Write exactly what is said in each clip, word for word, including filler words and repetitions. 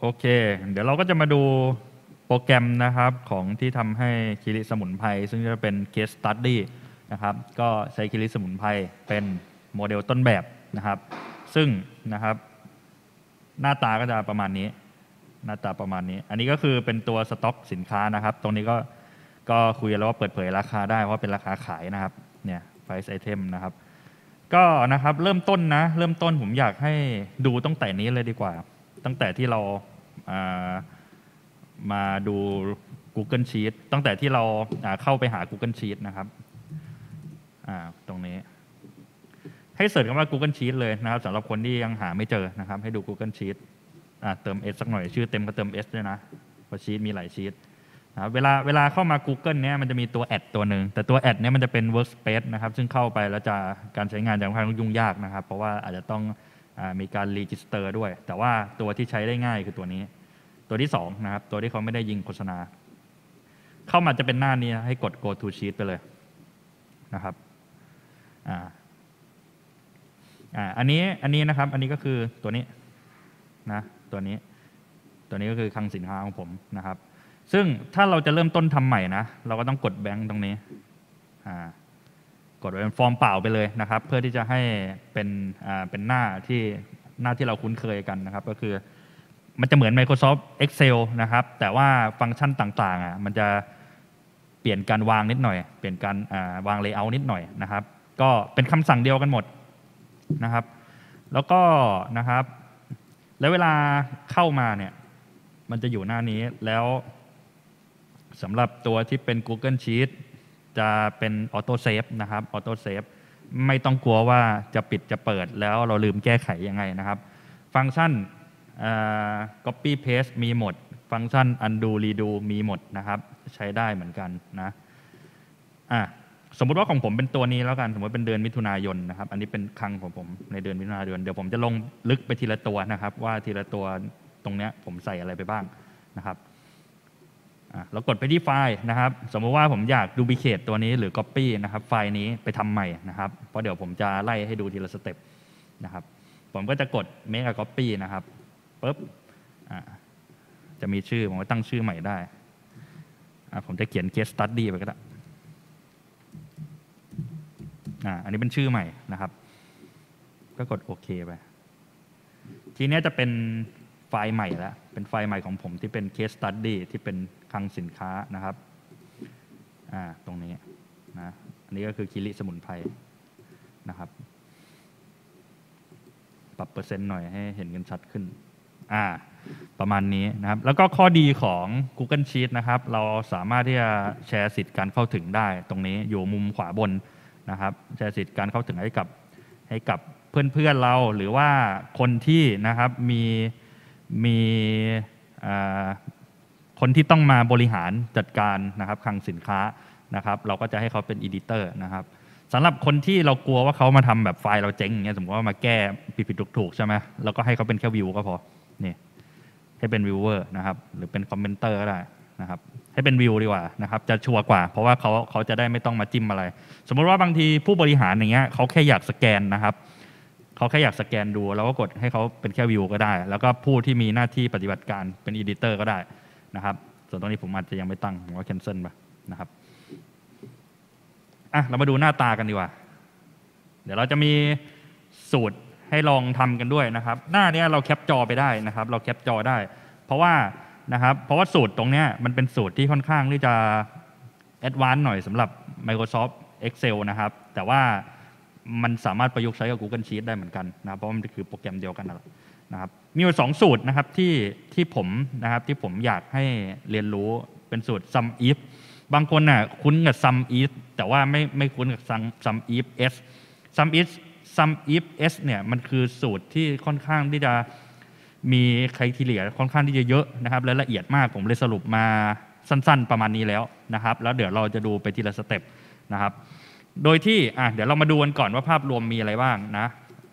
โอเคเดี๋ยวเราก็จะมาดูโปรแกรมนะครับของที่ทำให้คิริสมุนไพรซึ่งจะเป็น case study นะครับก็ใช้คิริสมุนไพรเป็นโมเดลต้นแบบนะครับซึ่งนะครับหน้าตาก็จะประมาณนี้หน้าตาประมาณนี้อันนี้ก็คือเป็นตัวสต็อกสินค้านะครับตรงนี้ก็ก็คุยแล้วว่าเปิดเผยราคาได้เพราะเป็นราคาขายนะครับเนี่ย price item นะครับก็นะครับเริ่มต้นนะเริ่มต้นผมอยากให้ดูตั้งแต่นี้เลยดีกว่าตั้งแต่ที่เรามาดู Google Sheet ตั้งแต่ที่เราเข้าไปหา Google Sheet นะครับตรงนี้ให้เสิร์ชคำว่า Google Sheet เลยนะครับสำหรับคนที่ยังหาไม่เจอนะครับให้ดู Google Sheet เติม S สักหน่อยชื่อเต็มก็เติม S ด้วยนะเพราะชีทมีหลายชีทนะเวลาเวลาเข้ามา Google เนี้ยมันจะมีตัวแอดตัวหนึ่งแต่ตัวแอดเนี้ยมันจะเป็น Workspace นะครับซึ่งเข้าไปแล้วจะการใช้งานจะค่อนข้างยุ่งยากนะครับเพราะว่าอาจจะต้องมีการรีจิสเตอร์ด้วยแต่ว่าตัวที่ใช้ได้ง่ายคือตัวนี้ตัวที่สองนะครับตัวที่เขาไม่ได้ยิงโฆษณาเข้ามาจะเป็นหน้านี้ให้กด go to sheet ไปเลยนะครับอ่าอ่าอันนี้อันนี้นะครับอันนี้ก็คือตัวนี้นะตัวนี้ตัวนี้ก็คือคลังสินค้าของผมนะครับซึ่งถ้าเราจะเริ่มต้นทำใหม่นะเราก็ต้องกดแบงค์ตรงนี้อ่ากดเป็นฟอร์มเปล่าไปเลยนะครับเพื่อที่จะให้เป็นอ่าเป็นหน้าที่หน้าที่เราคุ้นเคยกันนะครับก็คือมันจะเหมือน Microsoft Excel นะครับแต่ว่าฟังก์ชันต่างๆอ่ะมันจะเปลี่ยนการวางนิดหน่อยเปลี่ยนการวาง layout นิดหน่อยนะครับก็เป็นคำสั่งเดียวกันหมดนะครับแล้วก็นะครับแล้วเวลาเข้ามาเนี่ยมันจะอยู่หน้านี้แล้วสำหรับตัวที่เป็น Google Sheet จะเป็นออโต้เซฟนะครับออโต้เซฟไม่ต้องกลัวว่าจะปิดจะเปิดแล้วเราลืมแก้ไขยังไงนะครับฟังก์ชัน copy paste มีหมดฟังก์ชัน undo redo มีหมดนะครับใช้ได้เหมือนกันนะอ่ะสมมุติว่าของผมเป็นตัวนี้แล้วกันสมมติเป็นเดือนมิถุนายนนะครับอันนี้เป็นคลังของผมในเดือนมิถุนายนเดี๋ยวผมจะลงลึกไปทีละตัวนะครับว่าทีละตัวตรงเนี้ยผมใส่อะไรไปบ้างนะครับอ่ะเรากดไปที่ไฟล์นะครับสมมติว่าผมอยากดูบิเคทตัวนี้หรือ Copy นะครับไฟล์นี้ไปทำใหม่นะครับเพราะเดี๋ยวผมจะไล่ให้ดูทีละสเต็ปนะครับผมก็จะกด Make a Copy นะครับปุ๊บอ่ะจะมีชื่อผมก็ตั้งชื่อใหม่ได้อ่ะผมจะเขียน Case Study ไปก็ได้อ่าอันนี้เป็นชื่อใหม่นะครับก็กดโอเคไปทีนี้จะเป็นไฟล์ใหม่แล้วเป็นไฟล์ใหม่ของผมที่เป็น case study ที่เป็นคลังสินค้านะครับอ่าตรงนี้นะอันนี้ก็คือคิริสมุนไพรนะครับปรับเปอร์เซ็นต์หน่อยให้เห็นกันชัดขึ้นอ่าประมาณนี้นะครับแล้วก็ข้อดีของ Google Sheet นะครับเราสามารถที่จะแชร์สิทธิ์การเข้าถึงได้ตรงนี้อยู่มุมขวาบนนะครับแชร์สิทธิ์การเข้าถึงให้กับให้กับเพื่อนๆเราหรือว่าคนที่นะครับมีมีคนที่ต้องมาบริหารจัดการนะครับคลังสินค้านะครับเราก็จะให้เขาเป็นอีดิเตอร์นะครับสำหรับคนที่เรากลัวว่าเขามาทำแบบไฟล์เราเจ๊งอย่างเงี้ยสมมติว่ามาแก้ผิดๆถูกๆใช่ไหมเราก็ให้เขาเป็นแค่วิวก็พอนี่ให้เป็นวิวเวอร์นะครับหรือเป็นคอมเมนเตอร์ก็ได้นะครับให้เป็นวิวดีกว่านะครับจะชัวร์กว่าเพราะว่าเขาเขาจะได้ไม่ต้องมาจิ้มอะไรสมมติว่าบางทีผู้บริหารอย่างเงี้ยเขาแค่อยากสแกนนะครับเขาแค่อยากสแกนดูแล้วก็กดให้เขาเป็นแค่วิวก็ได้แล้วก็ผู้ที่มีหน้าที่ปฏิบัติการเป็นอีดิเตอร์ก็ได้นะครับส่วนตรงนี้ผมอาจจะยังไม่ตั้งผมก็แคนเซิลไปนะครับอ่ะเรามาดูหน้าตากันดีกว่าเดี๋ยวเราจะมีสูตรให้ลองทำกันด้วยนะครับหน้านี้เราแคปจอไปได้นะครับเราแคปจอได้เพราะว่านะครับเพราะว่าสูตรตรงนี้มันเป็นสูตรที่ค่อนข้างที่จะแอดวานซ์หน่อยสำหรับ Microsoft Excel นะครับแต่ว่ามันสามารถประยุกต์ใช้กับ Google Sheet ได้เหมือนกันนะเพราะมันคือโปรแกรมเดียวกันนะครับมีอยู่สองสูตรนะครับที่ที่ผมนะครับที่ผมอยากให้เรียนรู้เป็นสูตร sum if บางคนน่ะคุ้นกับ sum if แต่ว่าไม่ไม่คุ้นกับ sum if s sum if sum if s เนี่ยมันคือสูตรที่ค่อนข้างที่จะมีไครทีเรียค่อนข้างที่จะเยอะนะครับและละเอียดมากผมเลยสรุปมาสั้นๆประมาณนี้แล้วนะครับแล้วเดี๋ยวเราจะดูไปทีละสเต็ปนะครับโดยที่อ่ะเดี๋ยวเรามาดูกันก่อนว่าภาพรวมมีอะไรบ้างนะ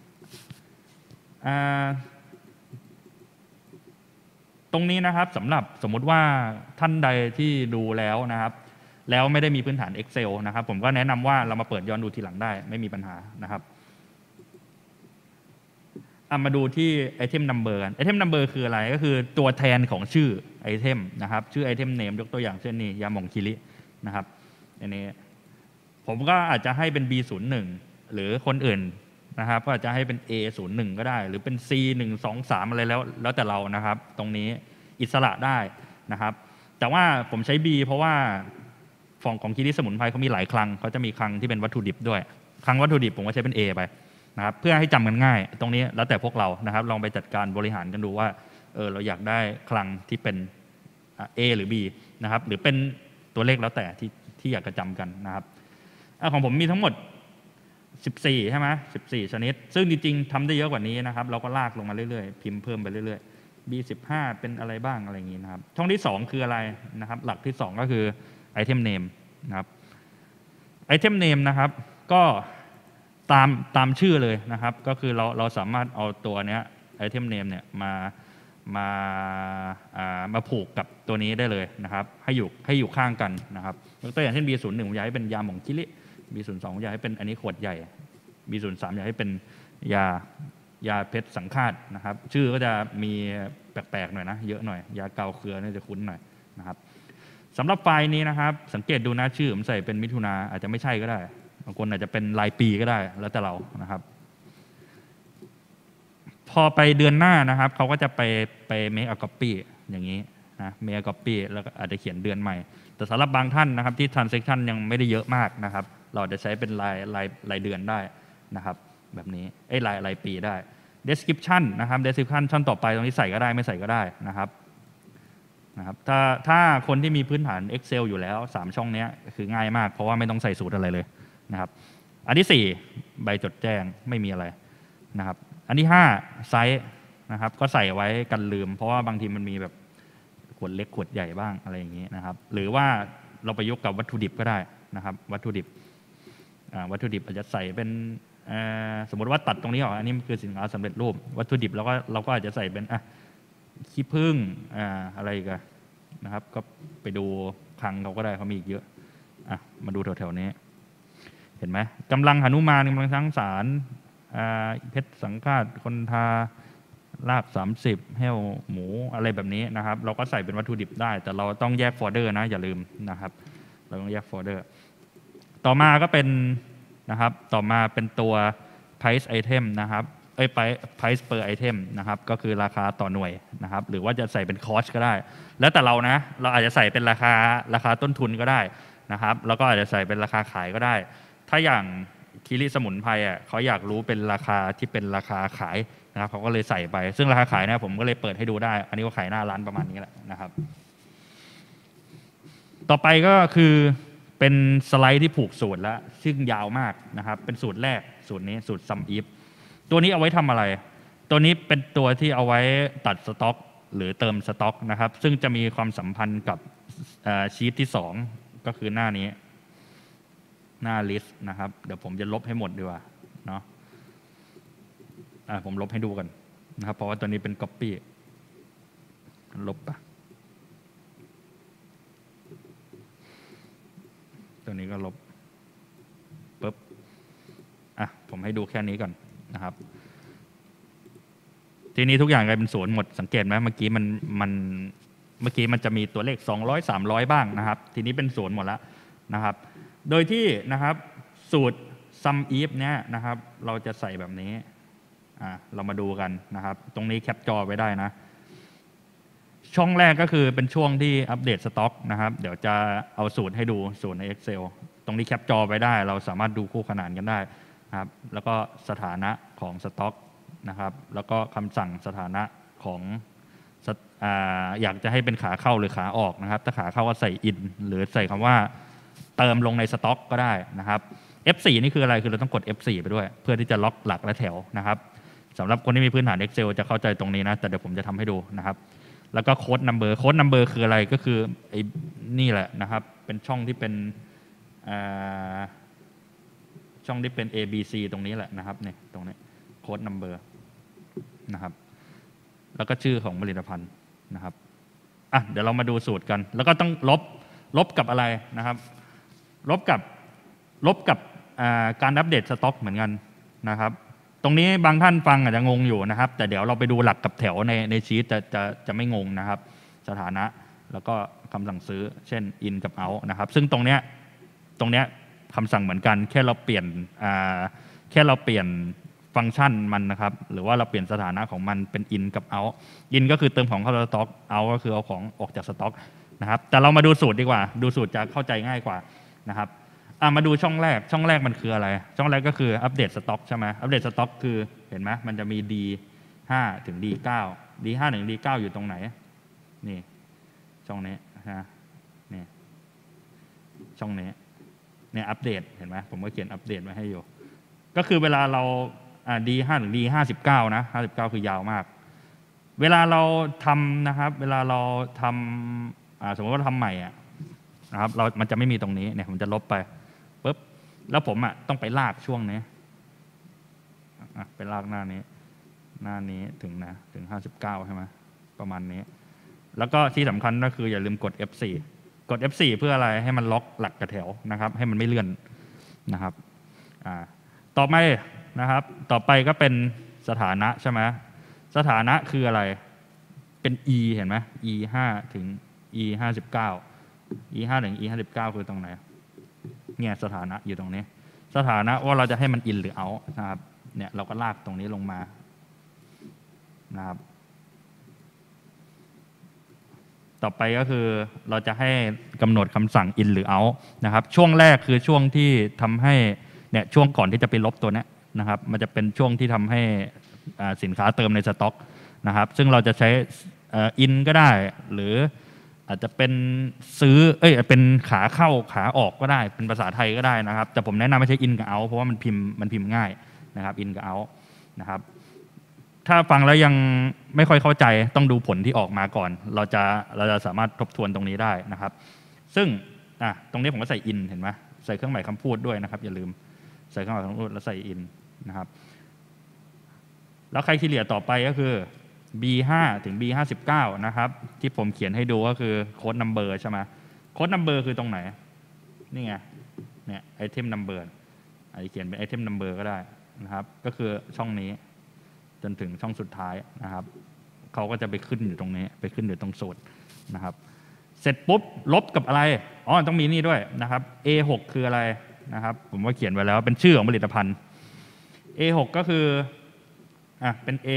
ตรงนี้นะครับสำหรับสมมุติว่าท่านใดที่ดูแล้วนะครับแล้วไม่ได้มีพื้นฐาน Excel นะครับผมก็แนะนำว่าเรามาเปิดย้อนดูทีหลังได้ไม่มีปัญหานะครับมาดูที่ไอเทมนัมเบอร์กันไอเทมนัมเบอร์คืออะไรก็คือตัวแทนของชื่อไอเทมนะครับชื่อไอเทมเนมยกตัวอย่างเช่นนี้ยาหม่องคิรินะครับอันนี้ผมก็อาจจะให้เป็น บี ศูนย์ หนึ่ง หรือคนอื่นนะครับก็อาจจะให้เป็น เอ ศูนย์ หนึ่ง ก็ได้หรือเป็น ซี หนึ่ง สอง สาม อะไรแล้วแล้วแต่เรานะครับตรงนี้อิสระได้นะครับแต่ว่าผมใช้ B เพราะว่าฝั่งของคิริสมุนไพรเขามีหลายคลังเขาจะมีคลังที่เป็นวัตถุดิบด้วยคลังวัตถุดิบผมก็ใช้เป็น A ไปนะครับเพื่อให้จำกันง่ายตรงนี้แล้วแต่พวกเรานะครับลองไปจัดการบริหารกันดูว่าเออเราอยากได้คลังที่เป็น A หรือ B นะครับหรือเป็นตัวเลขแล้วแต่ที่ที่อยากจะจำกันนะครับของผมมีทั้งหมดสิบสี่ใช่ไหมสิบสี่ชนิดซึ่งจริงๆทำได้เยอะกว่านี้นะครับเราก็ลากลงมาเรื่อยๆพิมพ์เพิ่มไปเรื่อยๆ บี สิบห้า เป็นอะไรบ้างอะไรอย่างนี้นะครับช่องที่สองคืออะไรนะครับหลักที่สองก็คือไอเทมเนมนะครับไอเทมเนมนะครับก็ตามตามชื่อเลยนะครับก็คือเราเราสามารถเอาตัวเนี้ยไอเทมเนมเนี่ยมามามาผูกกับตัวนี้ได้เลยนะครับให้อยู่ให้อยู่ข้างกันนะครับยกตัวอย่างเช่น บี ศูนย์ หนึ่ง ผมอยากให้เป็นยาหม่องคิริ บี ศูนย์ สอง อยากให้เป็นอันนี้ขวดใหญ่ บี ศูนย์ สาม อยากให้เป็นยายาเพชรสังฆาตนะครับชื่อก็จะมีแปลกๆหน่อยนะเยอะหน่อยยาเกาเครือน่าจะคุ้นหน่อยนะครับสำหรับไฟล์นี้นะครับสังเกตดูนะชื่อผมใส่เป็นมิถุนาอาจจะไม่ใช่ก็ได้บางคนอาจจะเป็นรายปีก็ได้แล้วแต่เรานะครับพอไปเดือนหน้านะครับเขาก็จะไปไป make a copy อย่างนี้นะ make a copy แล้วก็อาจจะเขียนเดือนใหม่แต่สำหรับบางท่านนะครับที่ transaction ยังไม่ได้เยอะมากนะครับเราจะใช้เป็นรายรายรายเดือนได้นะครับแบบนี้ไอ้รายรายปีได้ description นะครับ description ช่องต่อไปตรงนี้ใส่ก็ได้ไม่ใส่ก็ได้นะครับนะครับถ้าถ้าคนที่มีพื้นฐาน Excel อยู่แล้วสามช่องนี้คือง่ายมากเพราะว่าไม่ต้องใส่สูตรอะไรเลยนะครับอันที่สี่ใบจดแจ้งไม่มีอะไรนะครับอันที่ห้าไซส์นะครับก็ใส่ไว้กันลืมเพราะว่าบางทีมันมีแบบขวดเล็กขวดใหญ่บ้างอะไรอย่างนี้นะครับหรือว่าเราไปยกกับวัตถุดิบก็ได้นะครับวัตถุดิบวัตถุดิบอาจจะใส่เป็นสมมติว่าตัดตรงนี้ออกอันนี้คือสินค้าสำเร็จรูปวัตถุดิบเราก็เราก็อาจจะใส่เป็นอ่ะขี้ผึ้งอ่าอะไรกันนะครับก็ไปดูคลังเขาก็ได้เขามีอีกเยอะอ่ะมาดูแถวๆนี้เห็นไหมกำลังหนุมานกำลังทั้งสารเพชรสังฆาตคนทาลาบสามสิบแห้วหมูอะไรแบบนี้นะครับเราก็ใส่เป็นวัตถุดิบได้แต่เราต้องแยกโฟลเดอร์นะอย่าลืมนะครับเราต้องแยกโฟลเดอร์ต่อมาก็เป็นนะครับต่อมาเป็นตัว price item นะครับเอ้ย price per item นะครับก็คือราคาต่อหน่วยนะครับหรือว่าจะใส่เป็น cost ก็ได้แล้วแต่เรานะเราอาจจะใส่เป็นราคาราคาต้นทุนก็ได้นะครับแล้วก็อาจจะใส่เป็นราคาขายก็ได้ถ้าอย่างคิริสมุนไพรอ่ะเขาอยากรู้เป็นราคาที่เป็นราคาขายนะครับเขาก็เลยใส่ไปซึ่งราคาขายนะผมก็เลยเปิดให้ดูได้อันนี้ก็ขายหน้าร้านประมาณนี้แหละนะครับต่อไปก็คือเป็นสไลด์ที่ผูกสูตรแล้วซึ่งยาวมากนะครับเป็นสูตรแรกสูตรนี้สูตรซัมอีฟตัวนี้เอาไว้ทำอะไรตัวนี้เป็นตัวที่เอาไว้ตัดสต็อกหรือเติมสต็อกนะครับซึ่งจะมีความสัมพันธ์กับชีทที่สองก็คือหน้านี้หน้า list นะครับเดี๋ยวผมจะลบให้หมดดีกว่าเนาะอ่าผมลบให้ดูกันนะครับเพราะว่าตัวนี้เป็น copy ลบปะตัวนี้ก็ลบปุ๊บอ่ะผมให้ดูแค่นี้ก่อนนะครับทีนี้ทุกอย่างกลายเป็นศูนย์หมดสังเกตไหมเมื่อกี้มันมันเมื่อกี้มันจะมีตัวเลขสองร้อย สามร้อยบ้างนะครับทีนี้เป็นศูนย์หมดแล้วนะครับโดยที่นะครับสูตร sum if เนี้ยนะครับเราจะใส่แบบนี้อ่ะเรามาดูกันนะครับตรงนี้แคปจอไว้ได้นะช่องแรกก็คือเป็นช่วงที่อัปเดตสต็อกนะครับเดี๋ยวจะเอาสูตรให้ดูสูตรใน Excel ตรงนี้แคปจอไว้ได้เราสามารถดูคู่ขนานกันได้นะครับแล้วก็สถานะของสต็อกนะครับแล้วก็คำสั่งสถานะของอ่าอยากจะให้เป็นขาเข้าหรือขาออกนะครับถ้าขาเข้าก็ใส่ in หรือใส่คำว่าเติมลงในสต็อกก็ได้นะครับ เอฟ โฟร์ นี่คืออะไรคือเราต้องกด เอฟ โฟร์ ไปด้วยเพื่อที่จะล็อกหลักและแถวนะครับสำหรับคนที่มีพื้นฐาน Excel จะเข้าใจตรงนี้นะแต่เดี๋ยวผมจะทำให้ดูนะครับแล้วก็โค้ดนัมเบอร์โค้ดนัมเบอร์คืออะไรก็คือไอ้นี่แหละนะครับเป็นช่องที่เป็นช่องที่เป็น A B C ตรงนี้แหละนะครับเนี่ยตรงนี้โค้ดนัมเบอร์นะครับแล้วก็ชื่อของผลิตภัณฑ์นะครับอ่ะเดี๋ยวเรามาดูสูตรกันแล้วก็ต้องลบลบกับอะไรนะครับลบกับลบกับการอัปเดตสต็อกเหมือนกันนะครับตรงนี้บางท่านฟังอาจจะงงอยู่นะครับแต่เดี๋ยวเราไปดูหลักกับแถวในในชีตจะจะจะไม่งงนะครับสถานะแล้วก็คำสั่งซื้อเช่น in กับ out นะครับซึ่งตรงเนี้ยตรงเนี้ยคำสั่งเหมือนกันแค่เราเปลี่ยนอ่าแค่เราเปลี่ยนฟังก์ชันมันนะครับหรือว่าเราเปลี่ยนสถานะของมันเป็น in กับ out in ก็คือเติมของเข้าสต็อก out ก็คือเอาของออกจากสต็อกนะครับแต่เรามาดูสูตรดีกว่าดูสูตรจะเข้าใจง่ายกว่านะครับมาดูช่องแรกช่องแรกมันคืออะไรช่องแรกก็คืออัปเดตสต็อกใช่ไหมอัปเดตสต็อกคือเห็นไหมมันจะมี ดี ห้า ถึง ดี เก้า ดี ห้า ถึง ดี เก้า อยู่ตรงไหนนี่ช่องนี้นะนี่ช่องนี้เนี่ยอัปเดตเห็นไหมผมก็เขียนอัปเดตไว้ให้อยู่ก็คือเวลาเราอ่า ดี ห้า ถึง ดี ห้าสิบเก้า นะห้าสิบเก้าคือยาวมากเวลาเราทำนะครับเวลาเราทำอ่าสมมติว่าทำใหม่อ่ะนะครับเรามันจะไม่มีตรงนี้เนี่ยผมจะลบไปปุ๊บแล้วผมอ่ะต้องไปลากช่วงนี้อ่ะไปลากหน้านี้หน้านี้ถึงนะถึงห้าสิบเก้าใช่ไหมประมาณนี้แล้วก็ที่สำคัญก็คืออย่าลืมกด เอฟ โฟร์ กด เอฟ โฟร์ เพื่ออะไรให้มันล็อกหลักกระแถวนะครับให้มันไม่เลื่อนนะครับอ่าต่อไปนะครับต่อไปก็เป็นสถานะใช่ไหมสถานะคืออะไรเป็น e เห็นไหม e ห้าถึง e ห้าสิบเก้า e ห้าถึง e ห้าสิบเก้าคือตรงไหนเนี่ยสถานะอยู่ตรงนี้สถานะว่าเราจะให้มัน in หรือ out นะครับเนี่ยเราก็ลากตรงนี้ลงมานะครับต่อไปก็คือเราจะให้กำหนดคำสั่ง in หรือ out นะครับช่วงแรกคือช่วงที่ทำให้เนี่ยช่วงก่อนที่จะไปลบตัวนี้นะครับมันจะเป็นช่วงที่ทำให้สินค้าเติมในสต็อกนะครับซึ่งเราจะใช้ in ก็ได้หรืออาจจะเป็นซื้อเอ้ยเป็นขาเข้าขาออกก็ได้เป็นภาษาไทยก็ได้นะครับแต่ผมแนะนำให้ใช้ in กับ out เพราะว่ามันพิมพ์มันพิมพ์ง่ายนะครับ in กับ out นะครับถ้าฟังแล้วยังไม่ค่อยเข้าใจต้องดูผลที่ออกมาก่อนเราจะเราจะสามารถทบทวนตรงนี้ได้นะครับซึ่งอ่ะตรงนี้ผมก็ใส่ in เห็นไหมใส่เครื่องหมายคำพูดด้วยนะครับอย่าลืมใส่เครื่องหมายคำพูดแล้วใส่ in นะครับแล้วใครที่เหลือต่อไปก็คือ บี ห้า ถึง บี ห้าสิบเก้า นะครับที่ผมเขียนให้ดูก็คือโค้ดนัมเบอร์ใช่ไหมโค้ดนัมเบอร์คือตรงไหนนี่ไงเนี่ยไอเทมนัมเบอร์ไอเขียนเป็นไอเทมนัมเบอร์ก็ได้นะครับก็คือช่องนี้จนถึงช่องสุดท้ายนะครับเขาก็จะไปขึ้นอยู่ตรงนี้ไปขึ้นอยู่ตรงสูตรนะครับเสร็จปุ๊บลบกับอะไรอ๋อต้องมีนี่ด้วยนะครับ เอ หก คืออะไรนะครับผมว่าเขียนไว้แล้วเป็นชื่อของผลิตภัณฑ์ เอ หก ก็คืออ่ะเป็น A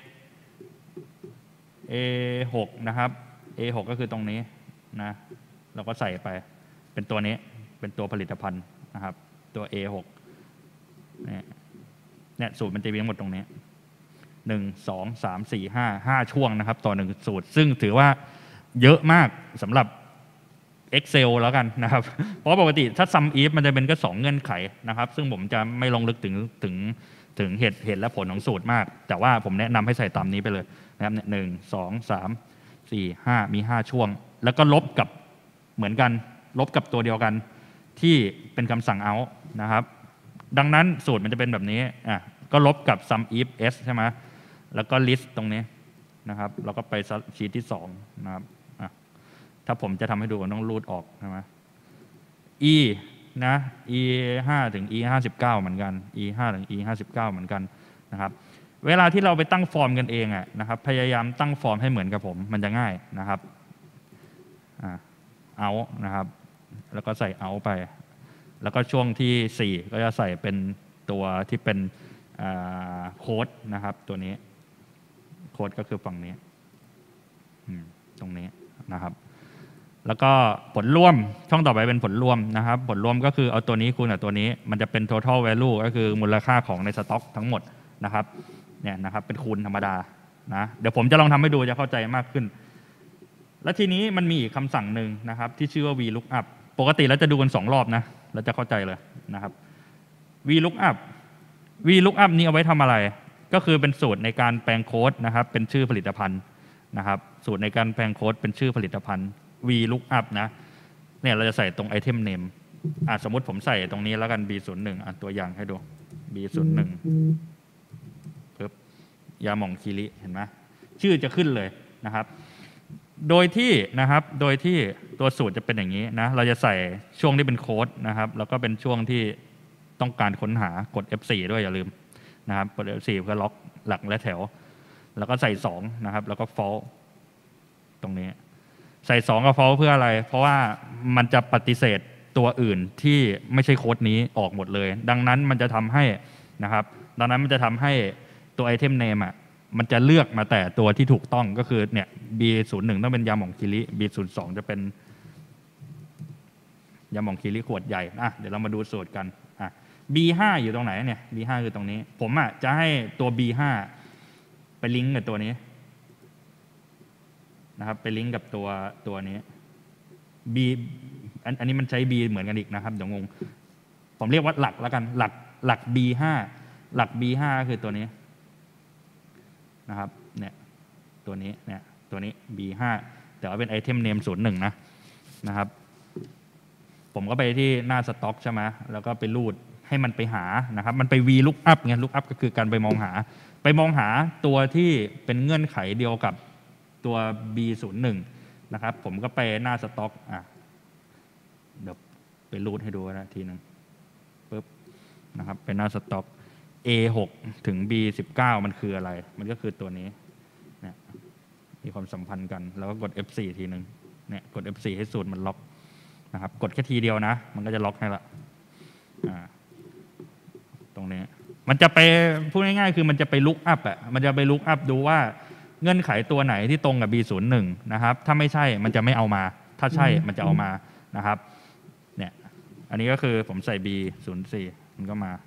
เอ หก นะครับ เอ หก ก็คือตรงนี้นะเราก็ใส่ไปเป็นตัวนี้เป็นตัวผลิตภัณฑ์นะครับตัว เอ หก เนี่ยเนี่ยสูตรมันจะมีทั้งหมดตรงนี้หนึ่ง สอง สาม สี่ ห้า ห้าช่วงนะครับต่อหนึ่งสูตรซึ่งถือว่าเยอะมากสำหรับ Excel แล้วกันนะครับเพราะปกติถ้า sum if มันจะเป็นก็สองเงื่อนไขนะครับซึ่งผมจะไม่ลงลึกถึงถึงถึงเหตุเหตุและผลของสูตรมากแต่ว่าผมแนะนำให้ใส่ตามนี้ไปเลยนะครับหนึ่ง สอง สาม สี่ ห้ามีห้าช่วงแล้วก็ลบกับเหมือนกันลบกับตัวเดียวกันที่เป็นคำสั่ง out นะครับดังนั้นสูตรมันจะเป็นแบบนี้อ่ะก็ลบกับ sum if s ใช่ไหมแล้วก็ list ตรงนี้นะครับแล้วก็ไปชีทที่สองนะครับถ้าผมจะทำให้ดูต้องรูดออกใช่ไหม e นะ e ห้าถึง e ห้าสิบเก้าเหมือนกัน e ห้าถึง e ห้าสิบเก้าเหมือนกันนะครับเวลาที่เราไปตั้งฟอร์มกันเองอะนะครับพยายามตั้งฟอร์มให้เหมือนกับผมมันจะง่ายนะครับเอานะครับแล้วก็ใส่เอาไปแล้วก็ช่วงที่สี่ก็จะใส่เป็นตัวที่เป็นโค้ดนะครับตัวนี้โค้ดก็คือฝั่งนี้ตรงนี้นะครับแล้วก็ผลรวมช่องต่อไปเป็นผลรวมนะครับผลรวมก็คือเอาตัวนี้คูณกับตัวนี้มันจะเป็น total value ก็คือมูลค่าของในสต็อกทั้งหมดนะครับเนี่ยนะครับเป็นคูณธรรมดานะเดี๋ยวผมจะลองทำให้ดูจะเข้าใจมากขึ้นและทีนี้มันมีอีกคำสั่งหนึ่งนะครับที่ชื่อว่า vlookup ปกติแล้วจะดูกันสองรอบนะเราจะเข้าใจเลยนะครับ vlookup vlookup นี้เอาไว้ทำอะไรก็คือเป็นสูตรในการแปลงโค้ดนะครับเป็นชื่อผลิตภัณฑ์นะครับสูตรในการแปลงโค้ดเป็นชื่อผลิตภัณฑ์ vlookup นะเนี่ยเราจะใส่ตรง item name อ่ะสมมุติผมใส่ตรงนี้แล้วกัน บี ศูนย์ หนึ่ง อ่ะตัวอย่างให้ดู บี ศูนย์ หนึ่ง ปึ๊บยาหม่องคีริเห็นไหมชื่อจะขึ้นเลยนะครับโดยที่นะครับโดยที่ตัวสูตรจะเป็นอย่างนี้นะเราจะใส่ช่วงที่เป็นโค้ดนะครับแล้วก็เป็นช่วงที่ต้องการค้นหากด เอฟ โฟร์ ด้วยอย่าลืมนะครับกด เอฟ สี่ เพื่อล็อกหลักและแถวแล้วก็ใส่สองนะครับแล้วก็ false ตรงนี้ใส่สองกับ false เพื่ออะไรเพราะว่ามันจะปฏิเสธตัวอื่นที่ไม่ใช่โค้ดนี้ออกหมดเลยดังนั้นมันจะทำให้นะครับดังนั้นมันจะทำให้ตัว item name อ่ะมันจะเลือกมาแต่ตัวที่ถูกต้องก็คือเนี่ย บี ศูนย์ หนึ่ง ต้องเป็นยาหม่องคิริ บี ศูนย์ สอง จะเป็นยาหม่องคิริขวดใหญ่อ่ะเดี๋ยวเรามาดูสูตรกันอ่ะ บี ห้า อยู่ตรงไหนเนี่ย บี ห้า คือตรงนี้ผมอ่ะจะให้ตัว บี ห้า ไปลิงก์กับตัวนี้นะครับไปลิงก์กับตัวตัวนี้ B อันอันนี้มันใช้ B เหมือนกันอีกนะครับเดี๋ยวงงผมเรียกว่าหลักแล้วกันหลักหลัก บี ห้า หลัก บี ห้า คือตัวนี้นะครับเนี่ยตัวนี้เนี่ยตัวนี้ บี ห้า แต่ว่าเป็นไอเทมเนมศูนย์หนึ่งนะนะครับผมก็ไปที่หน้าสต็อกใช่ไหมแล้วก็ไปรูดให้มันไปหานะครับมันไป V lookup ไง lookup ก็คือการไปมองหาไปมองหาตัวที่เป็นเงื่อนไขเดียวกับตัว บี ศูนย์ หนึ่ง นะครับผมก็ไปหน้าสต็อกอ่ะเดี๋ยวไปรูดให้ดูนะทีนึงปึ๊บนะครับไปหน้าสต็อก เอ หก ถึง บี สิบเก้า มันคืออะไรมันก็คือตัวนี้เนี่ยมีความสัมพันธ์กันแล้วก็กด เอฟ สี่ ทีนึงเนี่ยกด เอฟ สี่ ให้สูตรมันล็อกนะครับกดแค่ทีเดียวนะมันก็จะล็อกให้ละอ่าตรงนี้มันจะไปพูดง่ายๆคือมันจะไปลุกอัพอ่ะมันจะไปลุกอัพดูว่าเงื่อนไขตัวไหนที่ตรงกับ บี ศูนย์ หนึ่ง นะครับถ้าไม่ใช่มันจะไม่เอามาถ้าใช่มันจะเอามานะครับเนี่ยอันนี้ก็คือผมใส่ บี ศูนย์ สี่ มันก็มา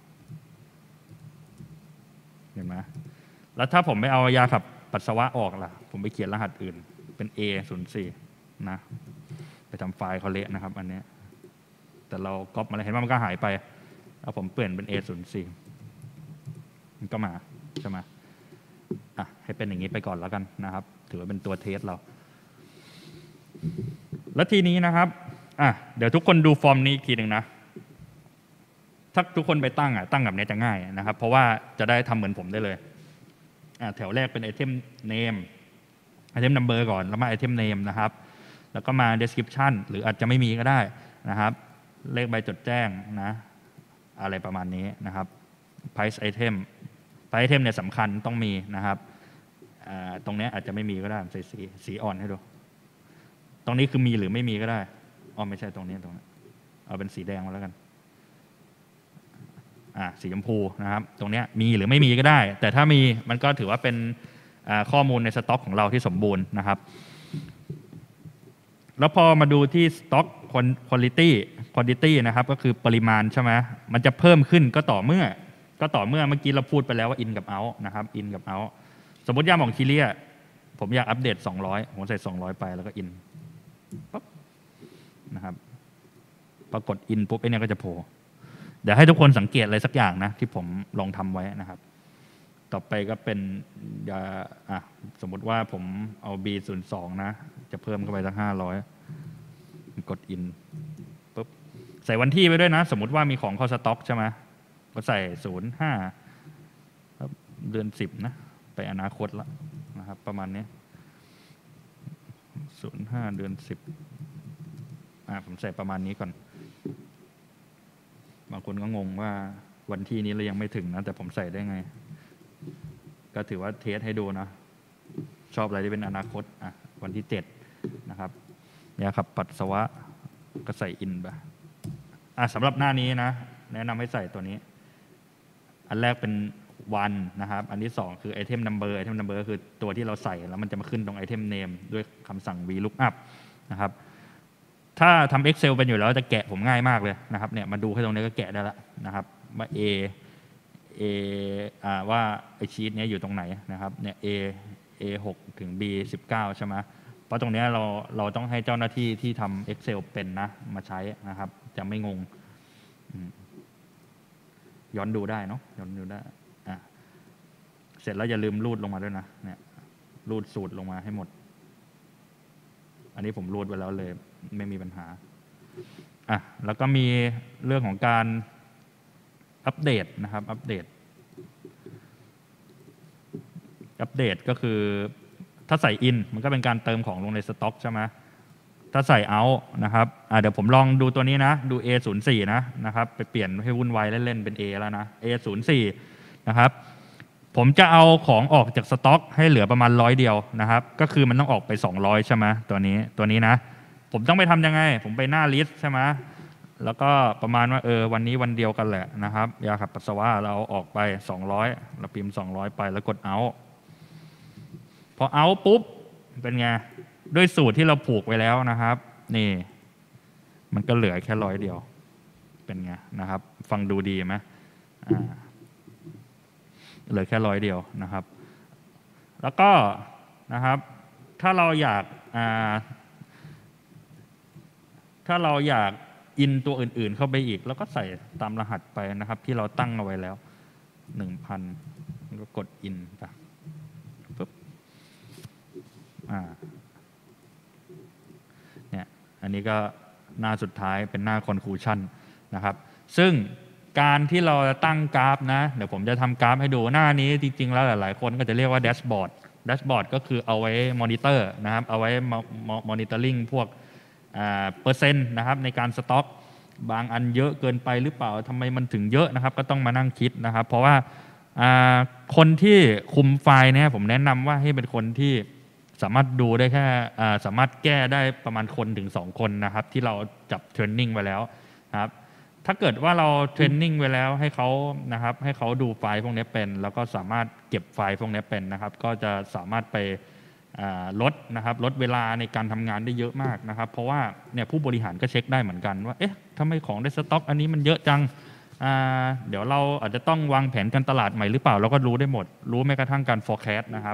เห็นไหมแล้วถ้าผมไม่เอายาขับปัสสาวะออกล่ะผมไปเขียนรหัสอื่นเป็น เอ ศูนย์ สี่ นะไปทำไฟล์เขาเละนะครับอันนี้แต่เราก๊อปมาแล้วเห็นว่ามันก็หายไปแล้วผมเปลี่ยนเป็น เอ ศูนย์ สี่ มันก็มาใช่ไหมอ่ะให้เป็นอย่างนี้ไปก่อนแล้วกันนะครับถือว่าเป็นตัวเทสเราแล้วทีนี้นะครับอ่ะเดี๋ยวทุกคนดูฟอร์มนี้อีกทีหนึ่งนะถ้าทุกคนไปตั้งอ่ะตั้งแบบนี้จะง่ายนะครับเพราะว่าจะได้ทำเหมือนผมได้เลยอ่ะแถวแรกเป็นไอเทมเนมไอเทมนัมเบอร์ก่อนแล้วมาไอเทมเนมนะครับแล้วก็มา description หรืออาจจะไม่มีก็ได้นะครับเลขใบจดแจ้งนะอะไรประมาณนี้นะครับ price item price item เนี่ยสำคัญต้องมีนะครับตรงนี้อาจจะไม่มีก็ได้ใส่สีสีอ่อนให้ดูตรงนี้คือมีหรือไม่มีก็ได้อ๋อไม่ใช่ตรงนี้ตรงนี้เอาเป็นสีแดงมาแล้วกันอ่าสีชมพูนะครับตรงนี้มีหรือไม่มีก็ได้แต่ถ้ามีมันก็ถือว่าเป็นข้อมูลในสต็อกของเราที่สมบูรณ์นะครับแล้วพอมาดูที่ stock quality quantity นะครับก็คือปริมาณใช่ไหมมันจะเพิ่มขึ้นก็ต่อเมื่อก็ต่อเมื่อเมื่อกี้เราพูดไปแล้วว่า in กับ out นะครับ in กับ out สมมติยาหม่องคิริผมอยากอัปเดตสองร้อยผมใส่สองร้อยไปแล้วก็ in ปั๊บนะครับปรากฏ in ปุ๊บไอ้นี่ก็จะโผล่เดี๋ยวให้ทุกคนสังเกตอะไรสักอย่างนะที่ผมลองทำไว้นะครับต่อไปก็เป็นยาอ่ะสมมติว่าผมเอา บี ศูนย์ สอง นะจะเพิ่มเข้าไปสักห้าร้อยกด in ปุ๊บใส่วันที่ไปด้วยนะสมมติว่ามีของเข้าสต็อกใช่ไหมก็ใส่ศูนย์ห้าเดือนสิบนะไปอนาคตแล้วนะครับประมาณนี้ศูนย์ห้าเดือนสิบอ่าผมใส่ประมาณนี้ก่อนบางคนก็งงว่าวันที่นี้เรายังไม่ถึงนะแต่ผมใส่ได้ไงก็ถือว่าเทสให้ดูนะชอบอะไรที่เป็นอนาคตอ่ะวันที่เจ็ดนะครับเนี่ยครับปัสสาวะก็ใส่อินไปอ่ะสำหรับหน้านี้นะแนะนำให้ใส่ตัวนี้อันแรกเป็นวันนะครับอันที่สองคือไอเทมนัมเบอร์ไอเทมนัมเบอร์คือตัวที่เราใส่แล้วมันจะมาขึ้นตรงไอเทมเนมด้วยคำสั่ง V lookup นะครับถ้าทำ Excel เป็นอยู่แล้วจะแกะผมง่ายมากเลยนะครับเนี่ยมาดูให้ตรงนี้ก็แกะได้แล้วนะครับว่า A A อ่าว่าไอชีตนี้อยู่ตรงไหนนะครับเนี่ย A A หกถึง B สิบเก้าใช่ไหมเพราะตรงนี้เราเราต้องให้เจ้าหน้าที่ที่ทำ Excel เป็นนะมาใช้นะครับจะไม่งงย้อนดูได้เนาะย้อนดูได้อ่ะเสร็จแล้วอย่าลืมรูดลงมาด้วยนะเนี่ยรูดสูตรลงมาให้หมดอันนี้ผมรูดไว้แล้วเลยไม่มีปัญหาอ่ะแล้วก็มีเรื่องของการอัปเดตนะครับอัปเดตอัปเดตก็คือถ้าใส่ in มันก็เป็นการเติมของลงในสต็อกใช่ไหมถ้าใส่ out นะครับอ่ะเดี๋ยวผมลองดูตัวนี้นะดู เอ ศูนย์ สี่ นะนะครับไปเปลี่ยนให้วุ่นวายเล่นๆเป็น A แล้วนะ เอ ศูนย์ สี่นะครับผมจะเอาของออกจากสต็อกให้เหลือประมาณร้อยเดียวนะครับก็คือมันต้องออกไปสองร้อยใช่ไหมตัวนี้ตัวนี้นะผมต้องไปทำยังไงผมไปหน้าลิสต์ใช่ไหมแล้วก็ประมาณว่าเออวันนี้วันเดียวกันแหละนะครับยาขับปัสสาวะเราออกไปสองร้อยเราพิมพ์สองร้อยไปแล้วกดเอาพอเอาปุ๊บเป็นไงด้วยสูตรที่เราผูกไว้แล้วนะครับนี่มันก็เหลือแค่ร้อยเดียวเป็นไงนะครับฟังดูดีไหมอ่าเหลือแค่ร้อยเดียวนะครับแล้วก็นะครับถ้าเราอยากอ่าถ้าเราอยากอินตัวอื่นๆเข้าไปอีกแล้วก็ใส่ตามรหัสไปนะครับที่เราตั้งเอาไว้แล้ว หนึ่งพัน ก็กดอินไปปุ๊บอ่าเนี่ยอันนี้ก็หน้าสุดท้ายเป็นหน้า conclusion นะครับซึ่งการที่เราตั้งกราฟนะเดี๋ยวผมจะทำกราฟให้ดูหน้านี้จริงๆแล้วหลายๆคนก็จะเรียกว่าแดชบอร์ดแดชบอร์ดก็คือเอาไว้มอนิเตอร์นะครับเอาไว้มอนิเตอร์ลิงพวกเปอร์เซ็นต์นะครับในการสต็อกบางอันเยอะเกินไปหรือเปล่าทำไมมันถึงเยอะนะครับก็ต้องมานั่งคิดนะครับเพราะว่าคนที่คุมไฟล์เนี่ยผมแนะนำว่าให้เป็นคนที่สามารถดูได้แค่สามารถแก้ได้ประมาณคนถึงสองคนนะครับที่เราจับเทรนนิ่งไว้แล้วนะครับถ้าเกิดว่าเราเทรนนิ่งไว้แล้วให้เขานะครับให้เขาดูไฟล์พวกนี้เป็นแล้วก็สามารถเก็บไฟล์พวกนี้เป็นนะครับก็จะสามารถไปลดนะครับลดเวลาในการทำงานได้เยอะมากนะครับเพราะว่าเนี่ยผู้บริหารก็เช็คได้เหมือนกันว่าเอ๊ะทำไมของในสต็อกอันนี้มันเยอะจังเดี๋ยวเราอาจจะต้องวางแผนการตลาดใหม่หรือเปล่าเราก็รู้ได้หมดรู้แม้กระทั่งการ forecast นะครับ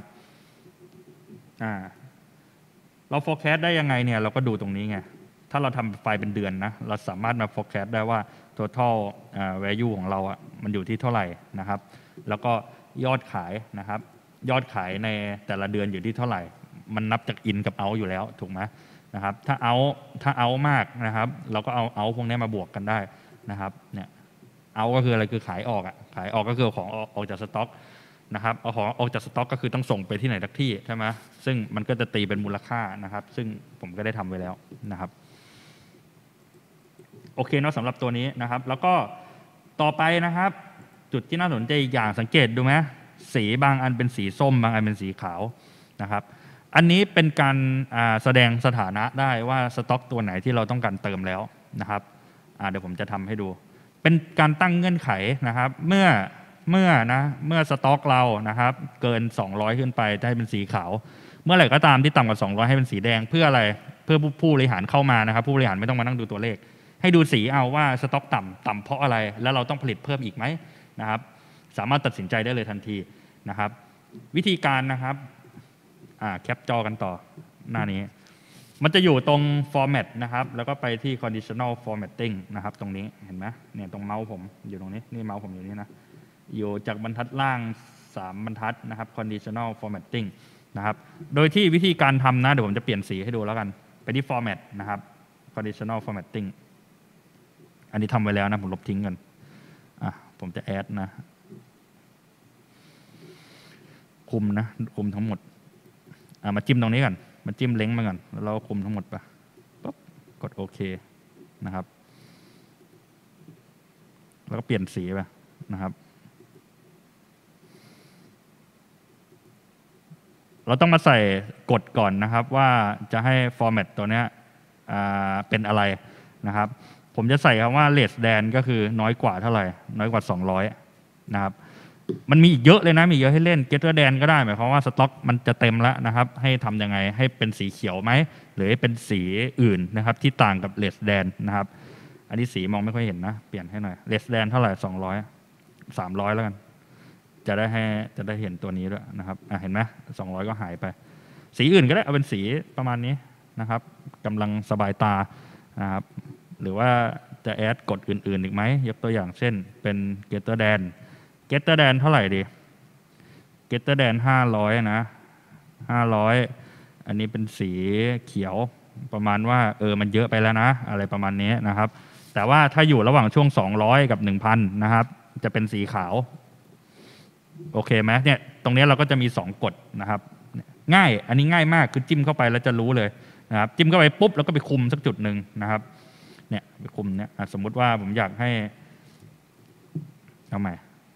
เรา forecast ได้ยังไงเนี่ยเราก็ดูตรงนี้ไงถ้าเราทำไฟล์เป็นเดือนนะเราสามารถมา forecast ได้ว่า total value ของเราอ่ะมันอยู่ที่เท่าไหร่นะครับแล้วก็ยอดขายนะครับยอดขายในแต่ละเดือนอยู่ที่เท่าไหร่มันนับจาก in กับ out อยู่แล้วถูกไหมนะครับถ้า out ถ้า out มากนะครับเราก็เอา out พวกนี้มาบวกกันได้นะครับเนี่ย out ก็คืออะไรคือขายออกอ่ะขายออกก็คือของออกจากสต็อกนะครับเอาของออกจากสต็อกก็คือต้องส่งไปที่ไหนสักที่ใช่ไหมซึ่งมันก็จะตีเป็นมูลค่านะครับซึ่งผมก็ได้ทำไว้แล้วนะครับโอเคเนาะสำหรับตัวนี้นะครับแล้วก็ต่อไปนะครับจุดที่น่าสนใจอีกอย่างสังเกตดูไหมสีบางอันเป็นสีส้มบางอันเป็นสีขาวนะครับอันนี้เป็นการแสดงสถานะได้ว่าสต็อกตัวไหนที่เราต้องการเติมแล้วนะครับเดี๋ยวผมจะทำให้ดูเป็นการตั้งเงื่อนไขนะครับเมื่อเมื่อนะเมื่อสต็อกเรานะครับเกินสองร้อยขึ้นไปจะให้เป็นสีขาวเมื่อไหร่ก็ตามที่ต่ำกว่าสองร้อยให้เป็นสีแดงเพื่ออะไรเพื่อผู้บริหารเข้ามานะครับผู้บริหารไม่ต้องมานั่งดูตัวเลขให้ดูสีเอาว่าสต็อกต่ำต่ำเพราะอะไรแล้วเราต้องผลิตเพิ่มอีกไหมนะครับสามารถตัดสินใจได้เลยทันทีนะครับวิธีการนะครับแคปจอกันต่อหน้านี้มันจะอยู่ตรง format นะครับแล้วก็ไปที่ conditional formatting นะครับตรงนี้เห็นไหมเนี่ยตรงเมาส์ผมอยู่ตรงนี้นี่เมาส์ผมอยู่นี่นะอยู่จากบรรทัดล่างสามบรรทัดนะครับ conditional formatting นะครับโดยที่วิธีการทำนะเดี๋ยวผมจะเปลี่ยนสีให้ดูแล้วกันไปที่ format นะครับ conditional formatting อันนี้ทำไว้แล้วนะผมลบทิ้งกันอ่ะผมจะ add นะคุมนะคุมทั้งหมดอ่ะมาจิ้มตรงนี้กันมาจิ้มเล้งมาก่อนแล้วเราคุมทั้งหมดไปปุ๊บกดโอเคนะครับแล้วก็เปลี่ยนสีไปนะครับเราต้องมาใส่กฎก่อนนะครับว่าจะให้ format ตัวนี้เป็นอะไรนะครับผมจะใส่คำว่า less than ก็คือน้อยกว่าเท่าไหร่น้อยกว่าสองร้อยนะครับมันมีอีกเยอะเลยนะมีเยอะให้เล่น getter than ก็ได้หมายความว่าสต็อกมันจะเต็มแล้วนะครับให้ทำยังไงให้เป็นสีเขียวไหมหรือเป็นสีอื่นนะครับที่ต่างกับ less than นะครับอันนี้สีมองไม่ค่อยเห็นนะเปลี่ยนให้หน่อย less than เท่าไหร่สองร้อยสามร้อยแล้วกันจะได้ให้จะได้เห็นตัวนี้ด้วยนะครับอ่ะเห็นไหมสองร้อยก็หายไปสีอื่นก็ได้เอาเป็นสีประมาณนี้นะครับกำลังสบายตานะครับหรือว่าจะแอดกฎอื่นๆอีกไหมยกตัวอย่างเช่นเป็น getter than getter than เท่าไหร่ดี getter than ห้าร้อยนะห้าร้อยอันนี้เป็นสีเขียวประมาณว่าเออมันเยอะไปแล้วนะอะไรประมาณนี้นะครับแต่ว่าถ้าอยู่ระหว่างช่วงสองร้อยกับ หนึ่งพัน นะครับจะเป็นสีขาวโอเคไหมเนี่ยตรงนี้เราก็จะมีสองกฎนะครับง่ายอันนี้ง่ายมากคือจิ้มเข้าไปแล้วจะรู้เลยนะครับจิ้มเข้าไปปุ๊บแล้วก็ไปคุมสักจุดหนึ่งนะครับเนี่ยไปคุมเนี่ยสมมุติว่าผมอยากให้เอาใหม่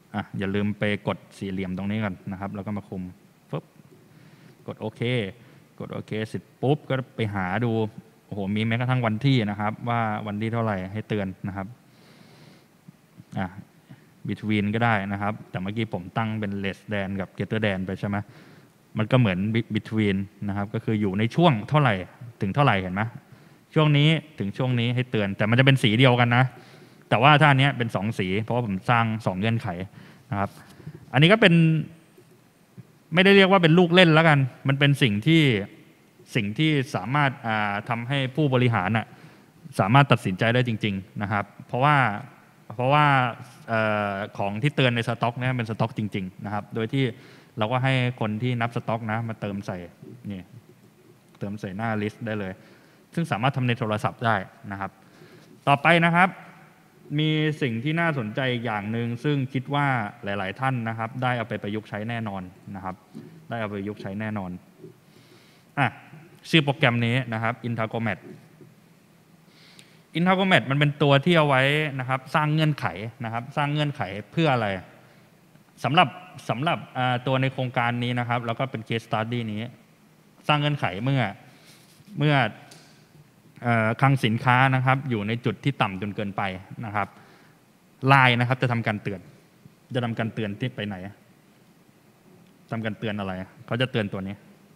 อ่ะอย่าลืมไปกดสี่เหลี่ยมตรงนี้ก่อนนะครับแล้วก็มาคุมปุ๊บกดโอเคกดโอเคเสร็จปุ๊บก็ไปหาดูโอ้โหมีแม้กระทั่งวันที่นะครับว่าวันที่เท่าไหร่ให้เตือนนะครับอ่ะ between ก็ได้นะครับแต่เมื่อกี้ผมตั้งเป็น less than กับ greater than ไปใช่ไหมมันก็เหมือน between นะครับก็คืออยู่ในช่วงเท่าไหร่ถึงเท่าไหร่เห็นไหมช่วงนี้ถึงช่วงนี้ให้เตือนแต่มันจะเป็นสีเดียวกันนะแต่ว่าถ้าอันนี้เป็นสองสีเพราะว่าผมสร้างสองเงื่อนไขนะครับอันนี้ก็เป็นไม่ได้เรียกว่าเป็นลูกเล่นแล้วกันมันเป็นสิ่งที่สิ่งที่สามารถทำให้ผู้บริหารสามารถตัดสินใจได้จริงๆนะครับเพราะว่าเพราะว่าอของที่เตือนในสต็อกเนี่ยเป็นสต็อกจริงๆนะครับโดยที่เราก็ให้คนที่นับสต็อกนะมาเติมใส่นี่เติมใส่หน้าลิสต์ได้เลยซึ่งสามารถทำในโทรศัพท์ได้นะครับต่อไปนะครับมีสิ่งที่น่าสนใจอย่างหนึ่งซึ่งคิดว่าหลายๆท่านนะครับได้เอาไปประยุกต์ใช้แน่นอนนะครับได้เอาไปประยุกต์ใช้แน่นอนอ่ะชื่อโปรแกรมนี้นะครับ Integromat Integromat มันเป็นตัวที่เอาไว้นะครับสร้างเงื่อนไขนะครับสร้างเงื่อนไขเพื่ออะไรสำหรับสำหรับตัวในโครงการนี้นะครับแล้วก็เป็น case study นี้สร้างเงื่อนไขเมื่อเมื่อคลังสินค้านะครับอยู่ในจุดที่ต่ำจนเกินไปนะครับไลน์นะครับจะทำการเตือนจะทำการเตือนที่ไปไหนทำการเตือนอะไรเขาจะเตือนตัวนี้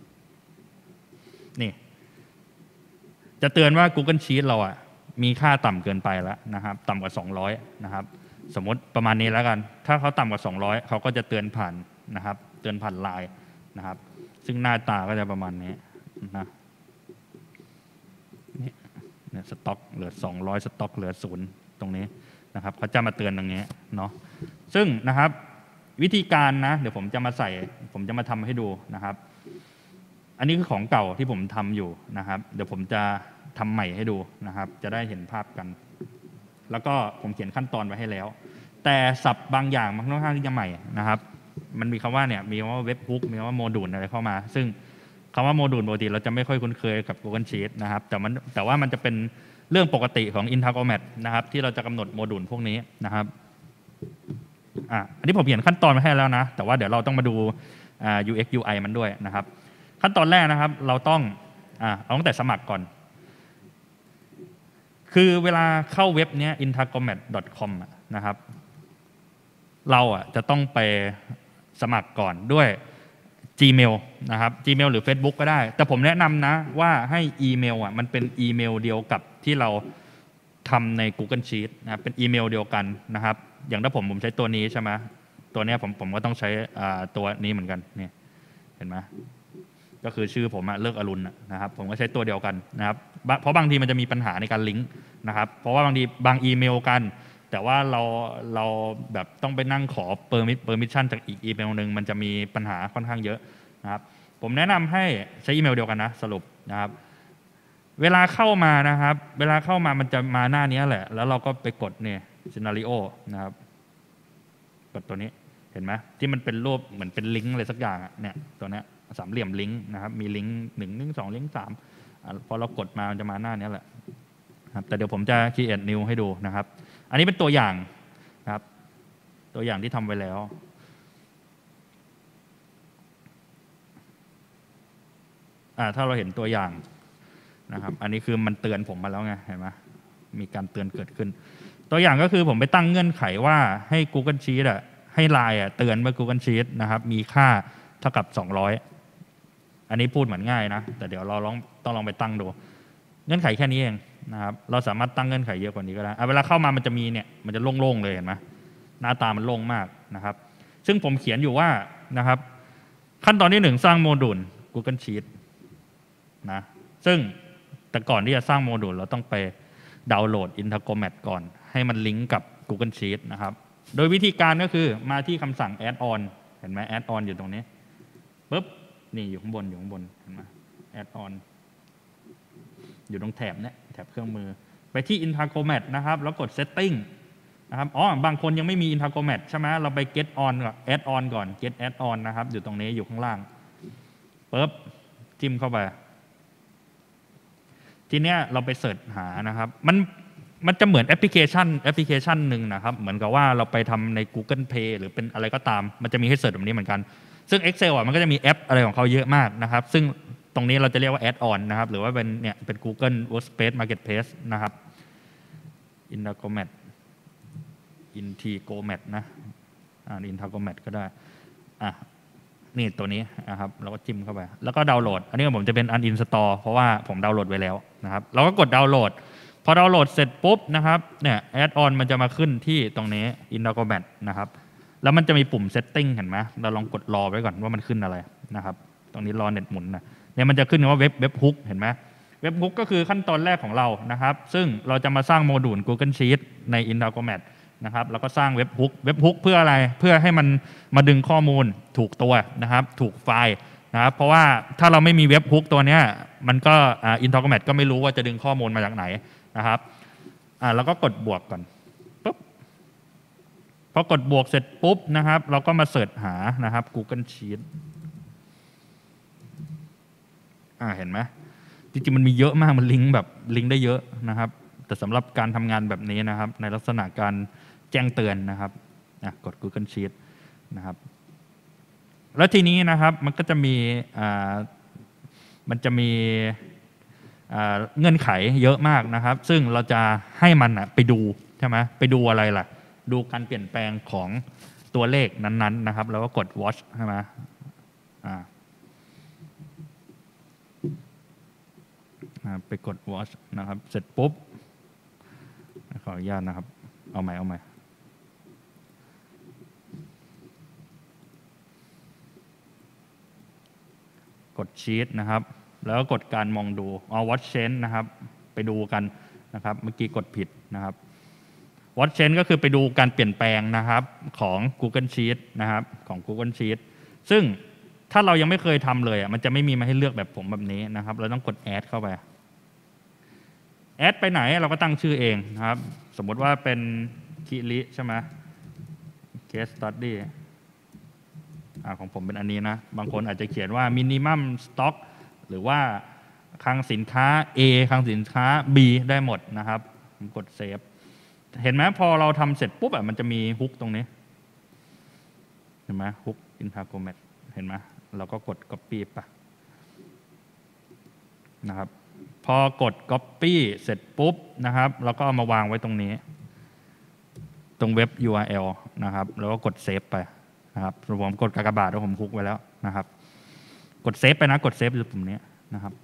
นี่จะเตือนว่า Google Sheet เราอะมีค่าต่ำเกินไปแล้วนะครับต่ำกว่าสองร้อยนะครับสมมติประมาณนี้แล้วกันถ้าเขาต่ำกว่าสองร้อยเขาก็จะเตือนผ่านนะครับเตือนผ่านไลน์นะครับซึ่งหน้าตาก็จะประมาณนี้นะเนี่ยสต็อกเหลือสองร้อยสต็อกเหลือศูนย์ตรงนี้นะครับเขาจะมาเตือนตรงนี้เนาะซึ่งนะครับวิธีการนะเดี๋ยวผมจะมาใส่ผมจะมาทำให้ดูนะครับอันนี้คือของเก่าที่ผมทำอยู่นะครับเดี๋ยวผมจะทำใหม่ให้ดูนะครับจะได้เห็นภาพกันแล้วก็ผมเขียนขั้นตอนไว้ให้แล้วแต่ศัพท์บางอย่างมันค่อนข้างที่จะใหม่นะครับมันมีคำว่าเนี่ยมีคำว่าเว็บบุ๊กมีคำว่าโมดูลอะไรเข้ามาซึ่งคำว่าโมดูลปกติเราจะไม่ค่อยคุ้นเคยกับ Google Sheet นะครับแต่มันแต่ว่ามันจะเป็นเรื่องปกติของ Integromat นะครับที่เราจะกำหนดโมดูลพวกนี้นะครับอ่ะอันนี้ผมเขียนขั้นตอนมาให้แล้วนะแต่ว่าเดี๋ยวเราต้องมาดู ยู เอ็กซ์ ยู ไอ มันด้วยนะครับขั้นตอนแรกนะครับเราต้องอ่ะเอาตั้งแต่สมัครก่อนคือเวลาเข้าเว็บนี้ integromat ดอท คอม นะครับเราอ่ะจะต้องไปสมัครก่อนด้วย Gmail นะครับ Gmail หรือ Facebook ก็ได้แต่ผมแนะนำนะว่าให้อีเมลอ่ะมันเป็นอีเมลเดียวกับที่เราทำใน Google Sheet นะครับเป็นอีเมลเดียวกันนะครับอย่างถ้าผมผมใช้ตัวนี้ใช่ไหมตัวนี้ผมผมก็ต้องใช้ตัวนี้เหมือนกันนี่เห็นไหมก็คือชื่อผมเลิกอรุณนะครับผมก็ใช้ตัวเดียวกันนะครับเพราะบางทีมันจะมีปัญหาในการลิงก์นะครับเพราะว่าบางทีบางอีเมลกันแต่ว่าเราเราแบบต้องไปนั่งขอเปอร์มิเปอร์มิชชั่นจากอีกอีเมลหนึ่งมันจะมีปัญหาค่อนข้างเยอะนะครับผมแนะนำให้ใช้อีเมลเดียวกันนะสรุปนะครับเวลาเข้ามานะครับเวลาเข้ามามันจะมาหน้านี้แหละแล้วเราก็ไปกดเนี่ยซีนาริโอนะครับกดตัวนี้เห็นไหมที่มันเป็นรูปเหมือนเป็นลิงก์อะไรสักอย่างเนี่ยตัวนี้สามเหลี่ยมลิงก์นะครับมีลิงก์หนึ่งลิงก์สองลิงก์สามพอเรากดมามันจะมาหน้านี้แหละครับแต่เดี๋ยวผมจะ create new ให้ดูนะครับอันนี้เป็นตัวอย่างนะครับตัวอย่างที่ทำไว้แล้วอ่าถ้าเราเห็นตัวอย่างนะครับอันนี้คือมันเตือนผมมาแล้วไงเห็นไหมมีการเตือนเกิดขึ้นตัวอย่างก็คือผมไปตั้งเงื่อนไขว่าให้ Google Sheet อ่ะให้ไลน์อ่ะเตือนว่า Google Sheet นะครับมีค่าเท่ากับสองร้อยอันนี้พูดเหมือนง่ายนะแต่เดี๋ยวเราลองต้องลองไปตั้งดูเงื่อนไขแค่นี้เองนะครับเราสามารถตั้งเงื่อนไขเยอะกว่านี้ก็ได้เวลาเข้ามามันจะมีเนี่ยมันจะโล่งๆเลยเห็นไหมหน้าตามันโล่งมากนะครับซึ่งผมเขียนอยู่ว่านะครับขั้นตอนที่หนึ่งสร้างโมดูล Google Sheet นะซึ่งแต่ก่อนที่จะสร้างโมดูลเราต้องไปดาวน์โหลด Integromat ก่อนให้มันลิงก์กับ Google Sheet นะครับโดยวิธีการก็คือมาที่คำสั่ง add on เห็นไหม add on อยู่ตรงนี้ปุ๊บนี่อยู่ข้างบนอยู่ข้างบนเห็นไหม add on อยู่ตรงแถบเนี้ยแถบเครื่องมือไปที่ Integromat นะครับแล้วกด setting นะครับอ๋อบางคนยังไม่มี Integromat ใช่ไหมเราไป get on ก่อน add on ก่อน get add on นะครับอยู่ตรงนี้อยู่ข้างล่างปุ๊บจิ้มเข้าไปทีเนี้ยเราไปเสิร์ชหานะครับมันมันจะเหมือนแอปพลิเคชันแอปพลิเคชันหนึ่งนะครับเหมือนกับว่าเราไปทำใน Google Play หรือเป็นอะไรก็ตามมันจะมีให้เสิร์ชแบบนี้เหมือนกันซึ่ง Excel อ่ะมันก็จะมีแอปอะไรของเขาเยอะมากนะครับซึ่งตรงนี้เราจะเรียกว่า add-on นะครับหรือว่าเป็นเนี่ยเป็น Google Workspace Marketplace นะครับ Integromat Integromat นะอ่า Integromat ก็ได้อ่ะนี่ตัวนี้นะครับเราก็จิ้มเข้าไปแล้วก็ดาวน์โหลดอันนี้ผมจะเป็น uninstall เพราะว่าผมดาวน์โหลดไว้แล้วนะครับเราก็กดดาวน์โหลดพอดาวน์โหลดเสร็จปุ๊บนะครับเนี่ย add-on มันจะมาขึ้นที่ตรงนี้ Integromat นะครับแล้วมันจะมีปุ่ม setting เห็นไหมเราลองกดรอไว้ก่อนว่ามันขึ้นอะไรนะครับตรงนี้รอเน็ตหมุนนะเนี่ยมันจะขึ้นว่าเว็บเว็บฮุกเห็นไหมเว็บฮุกก็คือขั้นตอนแรกของเรานะครับซึ่งเราจะมาสร้างโมดูล Google Sheet ใน Integromat นะครับแล้วก็สร้างเว็บฮุกเว็บฮุกเพื่ออะไรเพื่อให้มันมาดึงข้อมูลถูกตัวนะครับถูกไฟล์นะครับเพราะว่าถ้าเราไม่มีเว็บฮุกตัวนี้มันก็อ่า Integromat ก็ไม่รู้ว่าจะดึงข้อมูลมาจากไหนนะครับอ่าแล้วก็กดบวกก่อนปุ๊บพอกดบวกเสร็จปุ๊บนะครับเราก็มาเสิร์ชหานะครับ Google Sheet อ่าเห็นไหมจริงๆมันมีเยอะมากมันลิงก์แบบลิงก์ได้เยอะนะครับแต่สำหรับการทำงานแบบนี้นะครับในลักษณะการแจ้งเตือนนะครับกด Google Sheet นะครับแล้วทีนี้นะครับมันก็จะมีอ่ามันจะมีเงื่อนไขเยอะมากนะครับซึ่งเราจะให้มันไปดูใช่ไหมไปดูอะไรล่ะดูการเปลี่ยนแปลงของตัวเลขนั้นๆนะครับแล้วก็กด watch ใช่ไหมอ่าไปกด watch นะครับเสร็จปุ๊บขออนุญาตนะครับเอาใหม่เอาใหม่กด sheet นะครับแล้วก็กดการมองดูเอา watch change นะครับไปดูกันนะครับเมื่อกี้กดผิดนะครับ watch change ก็คือไปดูการเปลี่ยนแปลงนะครับของ Google Sheet นะครับของ Google Sheet ซึ่งถ้าเรายังไม่เคยทำเลยอ่ะมันจะไม่มีมาให้เลือกแบบผมแบบนี้นะครับเราต้องกด add เข้าไปแอดไปไหนเราก็ตั้งชื่อเองนะครับสมมติว่าเป็นคิริใช่ไหม case study อ่าของผมเป็นอันนี้นะบางคนอาจจะเขียนว่า minimum stock หรือว่าคลังสินค้า A คลังสินค้า B ได้หมดนะครับผมกดเซฟเห็นไหมพอเราทำเสร็จปุ๊บอ่ะมันจะมีฮุกตรงนี้เห็นไหมฮุก Integromat เห็นไหมเราก็กด copy ไปนะครับพอกด copy เสร็จปุ๊บนะครับเราก็เอามาวางไว้ตรงนี้ตรงเว็บ ยู อาร์ แอล นะครับแล้วก็กดเซฟไปนะครับผมกดกากบาทแล้วผมคุกไว้แล้วนะครับกดเซฟไปนะกดเซฟอยู่ปุ่มนี้นะครับ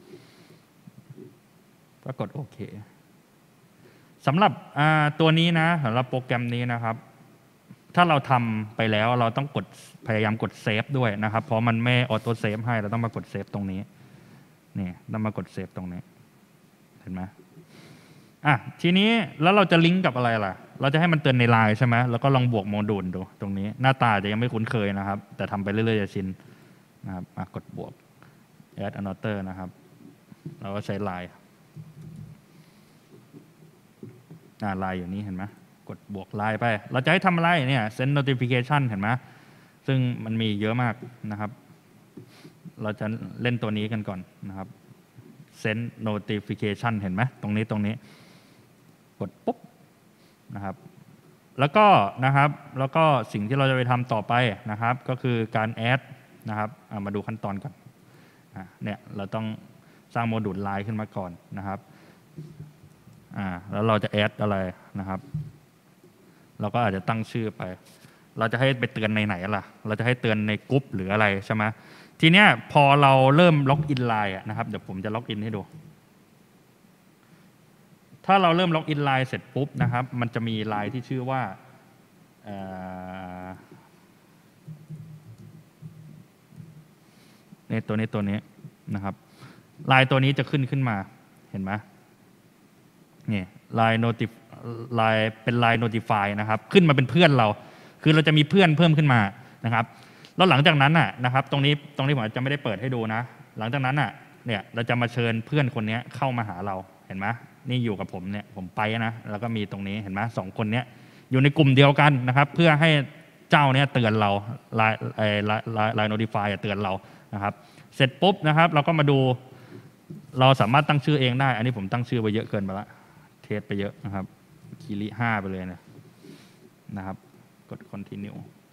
ก็กดโอเคสำหรับตัวนี้นะสำหรับโปรแกรมนี้นะครับถ้าเราทำไปแล้วเราต้องกดพยายามกดเซฟด้วยนะครับเพราะมันไม่ออโต้เซฟให้เราต้องมากดเซฟตรงนี้นี่ต้องมากดเซฟตรงนี้เห็นไหมอ่ะทีนี้แล้วเราจะลิงก์กับอะไรล่ะเราจะให้มันเตือนในไลน์ใช่ไหมแล้วก็ลองบวกโมดูลดูตรงนี้หน้าตาจะยังไม่คุ้นเคยนะครับแต่ทำไปเรื่อยๆจะชินนะครับกดบวก add another นะครับเราก็ใช้ไลน์อ่าไลน์อยู่นี้เห็นไหมกดบวกไลน์ไปเราจะให้ทำอะไรเนี่ย send notification เห็นไหมซึ่งมันมีเยอะมากนะครับเราจะเล่นตัวนี้กันก่อนนะครับ send notification เห็นไหมตรงนี้ตรงนี้กดปุ๊บนะครับแล้วก็นะครับแล้วก็สิ่งที่เราจะไปทำต่อไปนะครับก็คือการ add นะครับมาดูขั้นตอนก่อนเนี่ยเราต้องสร้างโมดูลไลน์ขึ้นมาก่อนนะครับอ่าแล้วเราจะ add อะไรนะครับเราก็อาจจะตั้งชื่อไปเราจะให้ไปเตือนในไหนล่ะเราจะให้เตือนในกรุ๊ปหรืออะไรใช่ไหมทีเนี้ยพอเราเริ่มล็อกอินไลน์นะครับเดี๋ยวผมจะล็อกอินให้ดูถ้าเราเริ่มล็อกอินไลน์เสร็จปุ๊บนะครับมันจะมีไลน์ที่ชื่อว่าเนี่ยตัวนี้ตัวนี้นะครับไลน์ตัวนี้จะขึ้นขึ้นมาเห็นไหมนี่ไลน์โนติไลน์เป็นไลน์ notify นะครับขึ้นมาเป็นเพื่อนเราคือเราจะมีเพื่อนเพิ่มขึ้นมานะครับแล้วหลังจากนั้นน่ะนะครับตรงนี้ตรงนี้ผมจะไม่ได้เปิดให้ดูนะหลังจากนั้นน่ะเนี่ยเราจะมาเชิญเพื่อนคนนี้เข้ามาหาเราเห็นไหมนี่อยู่กับผมเนี่ยผมไปนะแล้วก็มีตรงนี้เห็นไหมสองคนนี้อยู่ในกลุ่มเดียวกันนะครับเพื่อให้เจ้าเนี่ยเตือนเราไลน์ไลน์ไลน์ notify เตือนเรานะครับเสร็จปุ๊บนะครับเราก็มาดูเราสามารถตั้งชื่อเองได้อันนี้ผมตั้งชื่อไปเยอะเกินไปละเทสไปเยอะนะครับคีริห้าไปเลยนะนะครับกด continue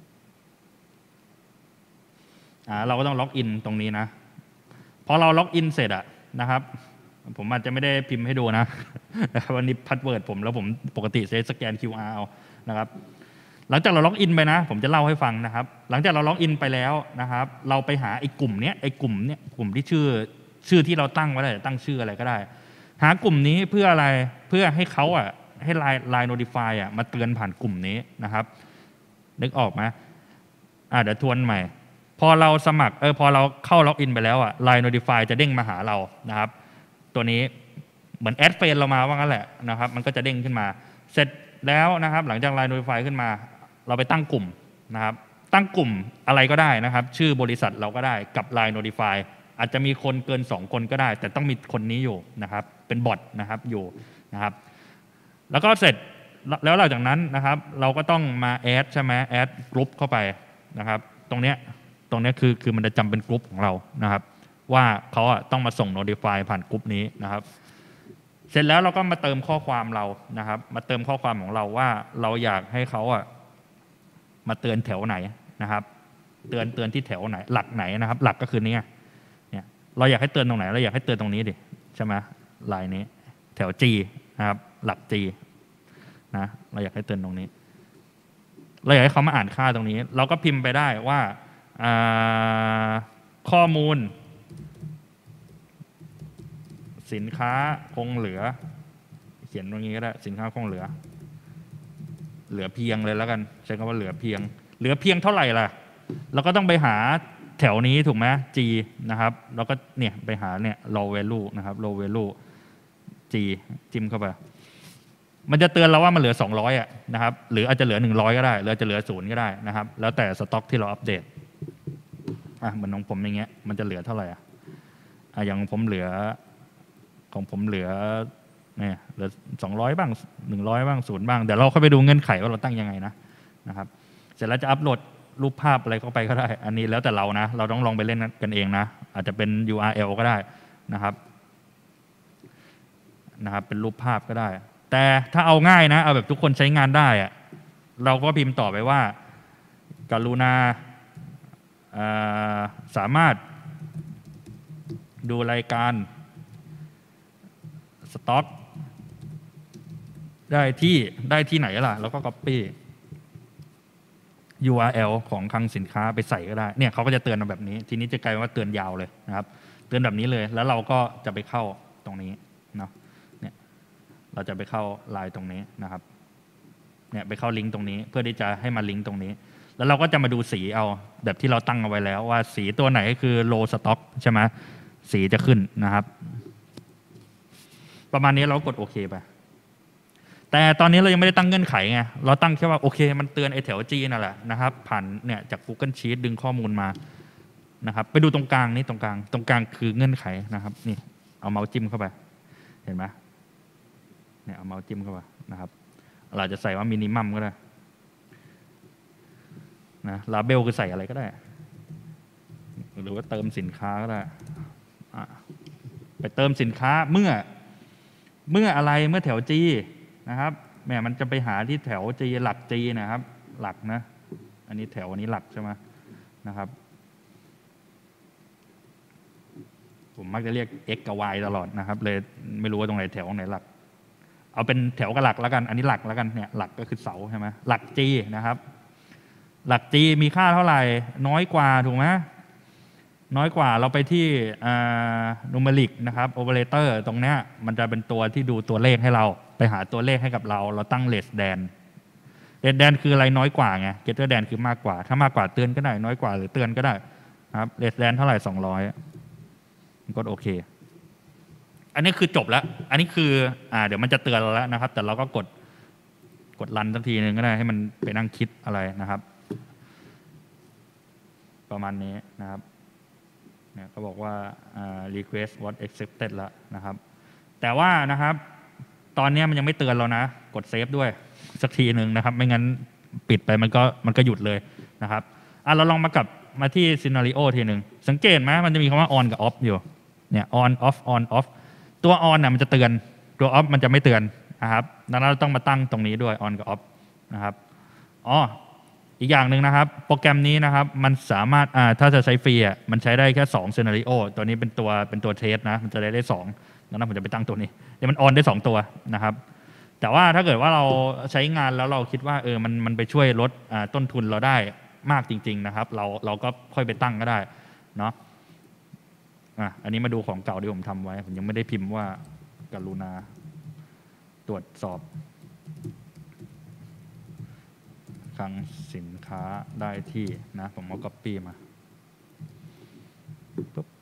อ่าเราก็ต้องล็อกอินตรงนี้นะพอเราล็อกอินเสร็จอะนะครับผมอาจจะไม่ได้พิมพ์ให้ดูนะวันนี้พาสเวิร์ดผมแล้วผมปกติใช้สแกน คิว อาร์ เอานะครับหลังจากเราล็อกอินไปนะผมจะเล่าให้ฟังนะครับหลังจากเราล็อกอินไปแล้วนะครับเราไปหาไอ้กลุ่มเนี้ยไอ้กลุ่มเนี้ยกลุ่มที่ชื่อชื่อที่เราตั้งไว้ได้ตั้งชื่ออะไรก็ได้หากลุ่มนี้เพื่ออะไรเพื่อให้เขาอ่ะให้ไลน์ไลน์ notify อ่ะมาเตือนผ่านกลุ่มนี้นะครับนึกออกไหมอ่าเดี๋ยวทวนใหม่พอเราสมัครเออพอเราเข้าล็อกอินไปแล้วอ่ะ ไลน์ notify จะเด้งมาหาเรานะครับตัวนี้เหมือนแอดเฟรนเรามาว่างั้นแหละนะครับมันก็จะเด้งขึ้นมาเสร็จแล้วนะครับหลังจาก ไลน์ notify ขึ้นมาเราไปตั้งกลุ่มนะครับตั้งกลุ่มอะไรก็ได้นะครับชื่อบริษัทเราก็ได้กับ ไลน์ notify อาจจะมีคนเกินสองคนก็ได้แต่ต้องมีคนนี้อยู่นะครับเป็นบอทนะครับอยู่นะครับแล้วก็เสร็จแล้วหลังจากนั้นนะครับเราก็ต้องมาแอดใช่ไหมแอดกลุ่มเข้าไปนะครับตรงเนี้ยตรงนี้คือคือมันจะจำเป็นกลุ่มของเรานะครับว่าเขาต้องมาส่ง notify ผ่านกลุ่มนี้นะครับเสร็จแล้วเราก็มาเติมข้อความเรานะครับมาเติมข้อความของเราว่าเราอยากให้เขาอ่ะมาเตือนแถวไหนนะครับเตือนเตือนที่แถวไหนหลักไหนนะครับหลักก็คือนี้เนี่ยเราอยากให้เตือนตรงไหนเราอยากให้เตือนตรงนี้ดิใช่ไหมลายนี้แถว G นะครับหลัก G นะเราอยากให้เตือนตรงนี้เราอยากให้เขามาอ่านค่าตรงนี้เราก็พิมพ์ไปได้ว่าข้อมูลสินค้าคงเหลือเขียนตรงนี้ก็ได้สินค้าคงเหลือเหลือเพียงเลยแล้วกันใช้คำว่าเหลือเพียงเหลือเพียงเท่าไหร่ล่ะเราก็ต้องไปหาแถวนี้ถูกไหม G นะครับแล้วก็เนี่ยไปหาเนี่ย low value นะครับ low value G จิ้มเข้าไปมันจะเตือนเราว่ามันเหลือสองร้อยอ่ะนะครับหรืออาจจะเหลือหนึ่งร้อยก็ได้หรืออาจจะเหลือศูนย์ก็ได้นะครับแล้วแต่สต็อกที่เราอัปเดตอ่ะเหมือนของผมอย่างเงี้ยมันจะเหลือเท่าไหร่อ่ะอ่ะอย่างผมเหลือของผมเหลือเนี่ยเหลือสองร้อยบ้างหนึ่งร้อยบ้างศูนย์บ้างเดี๋ยวเราเข้าไปดูเงื่อนไขว่าเราตั้งยังไงนะนะครับเสร็จแล้วจะอัปโหลดรูปภาพอะไรเข้าไปก็ได้อันนี้แล้วแต่เรานะเราต้องลองไปเล่นกันเองนะอาจจะเป็น ยู อาร์ แอล ก็ได้นะครับนะครับเป็นรูปภาพก็ได้แต่ถ้าเอาง่ายนะเอาแบบทุกคนใช้งานได้อะเราก็พิมพ์ต่อไปว่ากรุณาสามารถดูรายการสต็อกได้ที่ได้ที่ไหนล่ะแล้วก็ copy ยู อาร์ แอล ของคลังสินค้าไปใส่ก็ได้เนี่ยเขาก็จะเตือนมาแบบนี้ทีนี้จะกลายว่าเตือนยาวเลยนะครับเตือนแบบนี้เลยแล้วเราก็จะไปเข้าตรงนี้เนาะเนี่ยเราจะไปเข้าไลน์ตรงนี้นะครับเนี่ยไปเข้าลิงก์ตรงนี้เพื่อที่จะให้มาลิงก์ตรงนี้แล้วเราก็จะมาดูสีเอาแบบที่เราตั้งเอาไว้แล้วว่าสีตัวไหนคือ low stock ใช่ไหมสีจะขึ้นนะครับประมาณนี้เรากดโอเคไปแต่ตอนนี้เรายังไม่ได้ตั้งเงื่อนไขไงเราตั้งแค่ว่าโอเคมันเตือนไอ้แถว G นั่นแหละนะครับผ่านเนี่ยจาก Google Sheet ดึงข้อมูลมานะครับไปดูตรงกลางนี่ตรงกลางตรงกลางคือเงื่อนไขนะครับนี่เอาเมาส์จิ้มเข้าไปเห็นไหมเนี่ยเอาเมาส์จิ้มเข้าไปนะครับเราจะใส่ว่ามินิมัมก็ได้นะลาเบลคือใส่อะไรก็ได้หรือว่าเติมสินค้าก็ได้ไปเติมสินค้าเมื่อเมื่ออะไรเมื่อแถว G นะครับแหมมันจะไปหาที่แถว G หลัก G นะครับหลักนะอันนี้แถวอันนี้หลักใช่ไหมนะครับผมมักจะเรียก x กับ y ตลอดนะครับเลยไม่รู้ว่าตรงไหนแถวตรงไหนหลักเอาเป็นแถวกับหลักแล้วกันอันนี้หลักแล้วกันเนี่ยหลักก็คือเสาใช่ไหมหลัก G นะครับหลัก G มีค่าเท่าไหร่น้อยกว่าถูกไหมน้อยกว่าเราไปที่นูเมริกนะครับโอเปอเรเตอร์ตรงนี้มันจะเป็นตัวที่ดูตัวเลขให้เราไปหาตัวเลขให้กับเราเราตั้ง less than less than คืออะไรน้อยกว่าไง greater than คือมากกว่าถ้ามากกว่าเตือนก็ได้น้อยกว่าหรือเตือนก็ได้นะครับ less than เท่าไหร่สองร้อยกดโอเคอันนี้คือจบแล้วอันนี้คืออ่าเดี๋ยวมันจะเตือนเราแล้วนะครับแต่เราก็กดกดรันสักทีนึงก็ได้ให้มันไปนั่งคิดอะไรนะครับประมาณนี้นะครับเนี่ยเขาบอกว่า request was accepted แล้วนะครับแต่ว่านะครับตอนนี้มันยังไม่เตือนเรานะกดเซฟด้วยสักทีหนึ่งนะครับไม่งั้นปิดไปมันก็มันก็หยุดเลยนะครับอ่ะเราลองมากลับมาที่ scenario ทีหนึ่งสังเกตไหมมันจะมีคำว่า on กับ off อยู่เนี่ย on off on off ตัว on น่ะมันจะเตือนตัว off มันจะไม่เตือนนะครับดังนั้นเราต้องมาตั้งตรงนี้ด้วย on กับ off นะครับอ๋ออีกอย่างหนึ่งนะครับโปรแกรมนี้นะครับมันสามารถอ่าถ้าจะใช้ฟรีอ่ะมันใช้ได้แค่สอง scenario ตัวนี้เป็นตัวเป็นตัวเทสนะมันจะได้ได้สองดังนั้นผมจะไปตั้งตัวนี้เดี๋ยวมัน on ได้สองตัวนะครับแต่ว่าถ้าเกิดว่าเราใช้งานแล้วเราคิดว่าเออมันมันไปช่วยลดต้นทุนเราได้มากจริงๆนะครับเราเราก็ค่อยไปตั้งก็ได้เนาะอ่ะอันนี้มาดูของเก่าที่ผมทำไว้ผมยังไม่ได้พิมพ์ว่ากรุณาตรวจสอบคลังสินค้าได้ที่นะผมเอา copy มาปุ๊บ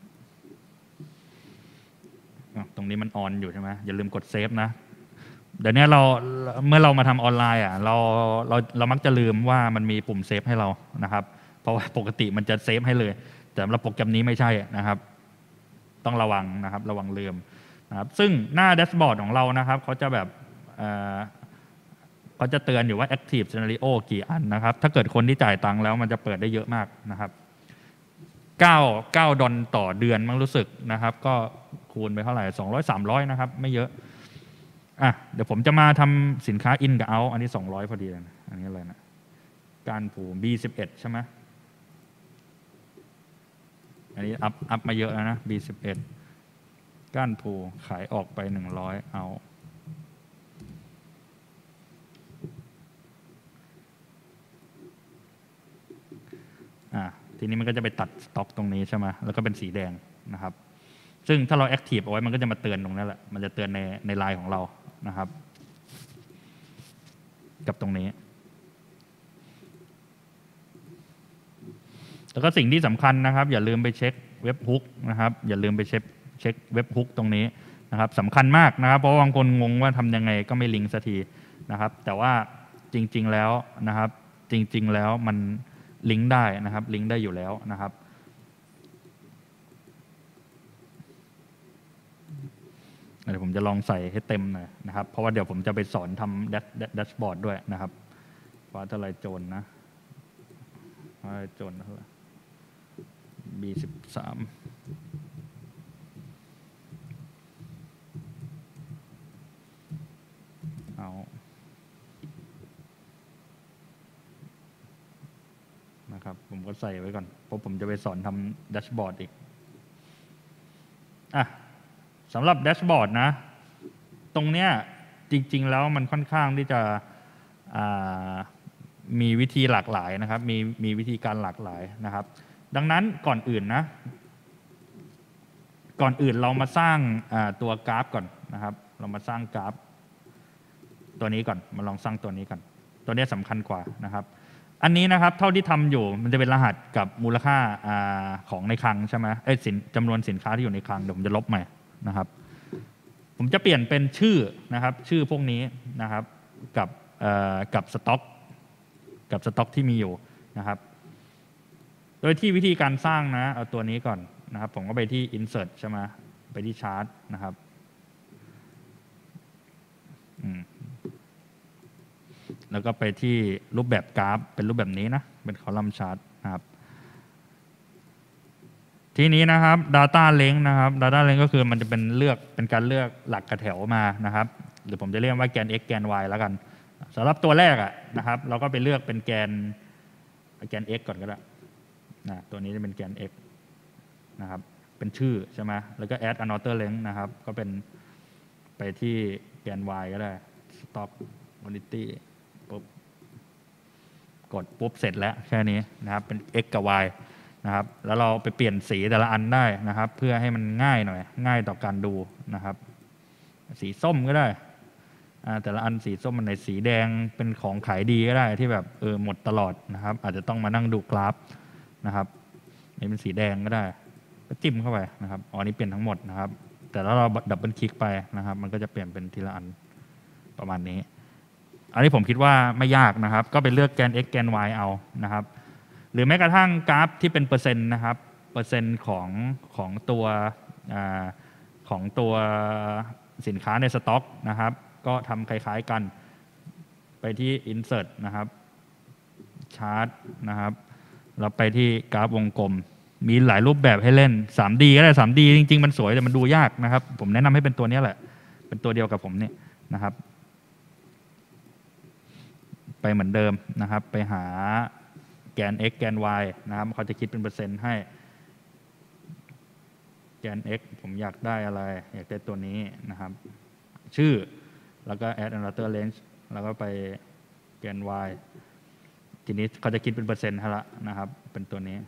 ตรงนี้มันออนอยู่ใช่ไหมอย่าลืมกดเซฟนะเดี๋ยวนี้เราเมื่อเรามาทำออนไลน์อ่ะเราเราเรามักจะลืมว่ามันมีปุ่มเซฟให้เรานะครับเพราะว่าปกติมันจะเซฟให้เลยแต่สำหรับโปรแกรมนี้ไม่ใช่นะครับต้องระวังนะครับระวังลืมนะครับซึ่งหน้าแดชบอร์ดของเรานะครับเขาจะแบบเขาจะเตือนอยู่ว่า Active Scenario กี่อันนะครับถ้าเกิดคนที่จ่ายตังค์แล้วมันจะเปิดได้เยอะมากนะครับเก้า เก้าดอลต่อเดือนมั้งรู้สึกนะครับก็คูณไปเท่าไหร่สองร้อย สามร้อยนะครับไม่เยอะอ่ะเดี๋ยวผมจะมาทำสินค้า in กับ out อันนี้สองร้อยพอดีเลยนะอันนี้อะไรนะการผู บี สิบเอ็ด ใช่ไหมอันนี้อัพอัพมาเยอะแล้วนะ บี สิบเอ็ด ก้านผูขายออกไปหนึ่งร้อยเอาอ่ะทีนี้มันก็จะไปตัดสต็อกตรงนี้ใช่ไหมแล้วก็เป็นสีแดงนะครับซึ่งถ้าเราแอคทีฟเอาไว้มันก็จะมาเตือนตรงนั้นแหละมันจะเตือนในในไลน์ของเรานะครับกับตรงนี้แล้วก็สิ่งที่สำคัญนะครับอย่าลืมไปเช็คเว็บฮุกนะครับอย่าลืมไปเช็คเช็คเว็บฮุกตรงนี้นะครับสำคัญมากนะครับเพราะบางคนงงว่าทำยังไงก็ไม่ลิงก์สักทีนะครับแต่ว่าจริงๆแล้วนะครับจริงๆแล้วมันลิงก์ได้นะครับลิงก์ได้อยู่แล้วนะครับเดี๋ยวผมจะลองใส่ให้เต็มหน่อยนะครับเพราะว่าเดี๋ยวผมจะไปสอนทำแดชบอร์ดด้วยนะครับฟ้าทลายโจรนะฟ้าทลายโจรเท่าไหร่ บี สิบสาม เอานะครับผมก็ใส่ไว้ก่อนเพราะผมจะไปสอนทำแดชบอร์ดอีกอ่ะสำหรับแดชบอร์ดนะตรงเนี้ยจริงๆแล้วมันค่อนข้างที่จะมีวิธีหลากหลายนะครับมีมีวิธีการหลากหลายนะครับดังนั้นก่อนอื่นนะก่อนอื่นเรามาสร้างตัวกราฟก่อนนะครับเรามาสร้างกราฟตัวนี้ก่อนมาลองสร้างตัวนี้ก่อนตัวนี้สำคัญกว่านะครับอันนี้นะครับเท่าที่ทำอยู่มันจะเป็นรหัสกับมูลค่าของในคลังใช่ไหมไอ้สินจำนวนสินค้าที่อยู่ในคลังเดี๋ยวผมจะลบใหม่นะครับผมจะเปลี่ยนเป็นชื่อนะครับชื่อพวกนี้นะครับกับกับสต็อกกับสต็อกที่มีอยู่นะครับโดยที่วิธีการสร้างนะเอาตัวนี้ก่อนนะครับผมก็ไปที่ insert ใช่ไหมไปที่ chart นะครับแล้วก็ไปที่รูปแบบกราฟเป็นรูปแบบนี้นะเป็นคอลัมน์ชาร์ตนะครับทีนี้นะครับ Data Length นะครับ Data Length ก็คือมันจะเป็นเลือกเป็นการเลือกหลักกระแถวมานะครับหรือผมจะเรียกว่าแกน x แกน y แล้วกันสำหรับตัวแรกอ่ะนะครับเราก็ไปเลือกเป็นแกนแกน x ก่อนก็ได้นะตัวนี้จะเป็นแกน x นะครับเป็นชื่อใช่ไหมแล้วก็ add another length นะครับก็เป็นไปที่แกน y ก็ได้ stock quantity ปุ๊บกดปุ๊บเสร็จแล้วแค่นี้นะครับเป็น x กับ y นะครับแล้วเราไปเปลี่ยนสีแต่ละอันได้นะครับเพื่อให้มันง่ายหน่อยง่ายต่อการดูนะครับสีส้มก็ได้แต่ละอันสีส้มมันในสีแดงเป็นของขายดีก็ได้ที่แบบเออหมดตลอดนะครับอาจจะต้องมานั่งดูกราฟนะครับนี่เป็นสีแดงก็ได้ก็จิ้มเข้าไปนะครับอ๋อนี่เปลี่ยนทั้งหมดนะครับแต่ถ้าเราดับเบิลคลิกไปนะครับมันก็จะเปลี่ยนเป็นทีละอันประมาณนี้อันนี้ผมคิดว่าไม่ยากนะครับก็ไปเลือกแกน x แกน y เอานะครับหรือแม้กระทั่งกราฟที่เป็นเปอร์เซ็นต์นะครับเปอร์เซ็นต์ของของตัวของตัวสินค้าในสต็อกนะครับก็ทำคล้ายๆกันไปที่ insert นะครับ chart นะครับเราไปที่กราฟวงกลมมีหลายรูปแบบให้เล่น ทรี ดี ก็ได้ ทรี ดี จริงๆมันสวยแต่มันดูยากนะครับผมแนะนำให้เป็นตัวนี้แหละเป็นตัวเดียวกับผมเนี่ยนะครับไปเหมือนเดิมนะครับไปหาแกน x แกน y นะครับเขาจะคิดเป็นเปอร์เซ็นต์ให้แกน x ผมอยากได้อะไรอยากได้ตัวนี้นะครับชื่อแล้วก็ add another range แล้วก็ไปแกน y ทีนี้เขาจะคิดเป็นเปอร์เซ็นต์ให้ละนะครับเป็นตัวนี้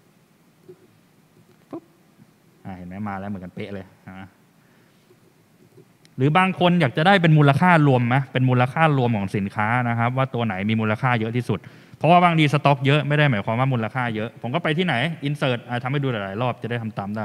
ปุ๊บเห็นไหมมาแล้วเหมือนกันเป๊ะเลยนะหรือบางคนอยากจะได้เป็นมูลค่ารวมไหมเป็นมูลค่ารวมของสินค้านะครับว่าตัวไหนมีมูลค่าเยอะที่สุดเพราะว่าบางทีสต็อกเยอะไม่ได้หมายความว่ามูลค่าเยอะผมก็ไปที่ไหน insert ทำให้ดูหลายๆรอบจะได้ทำตามได้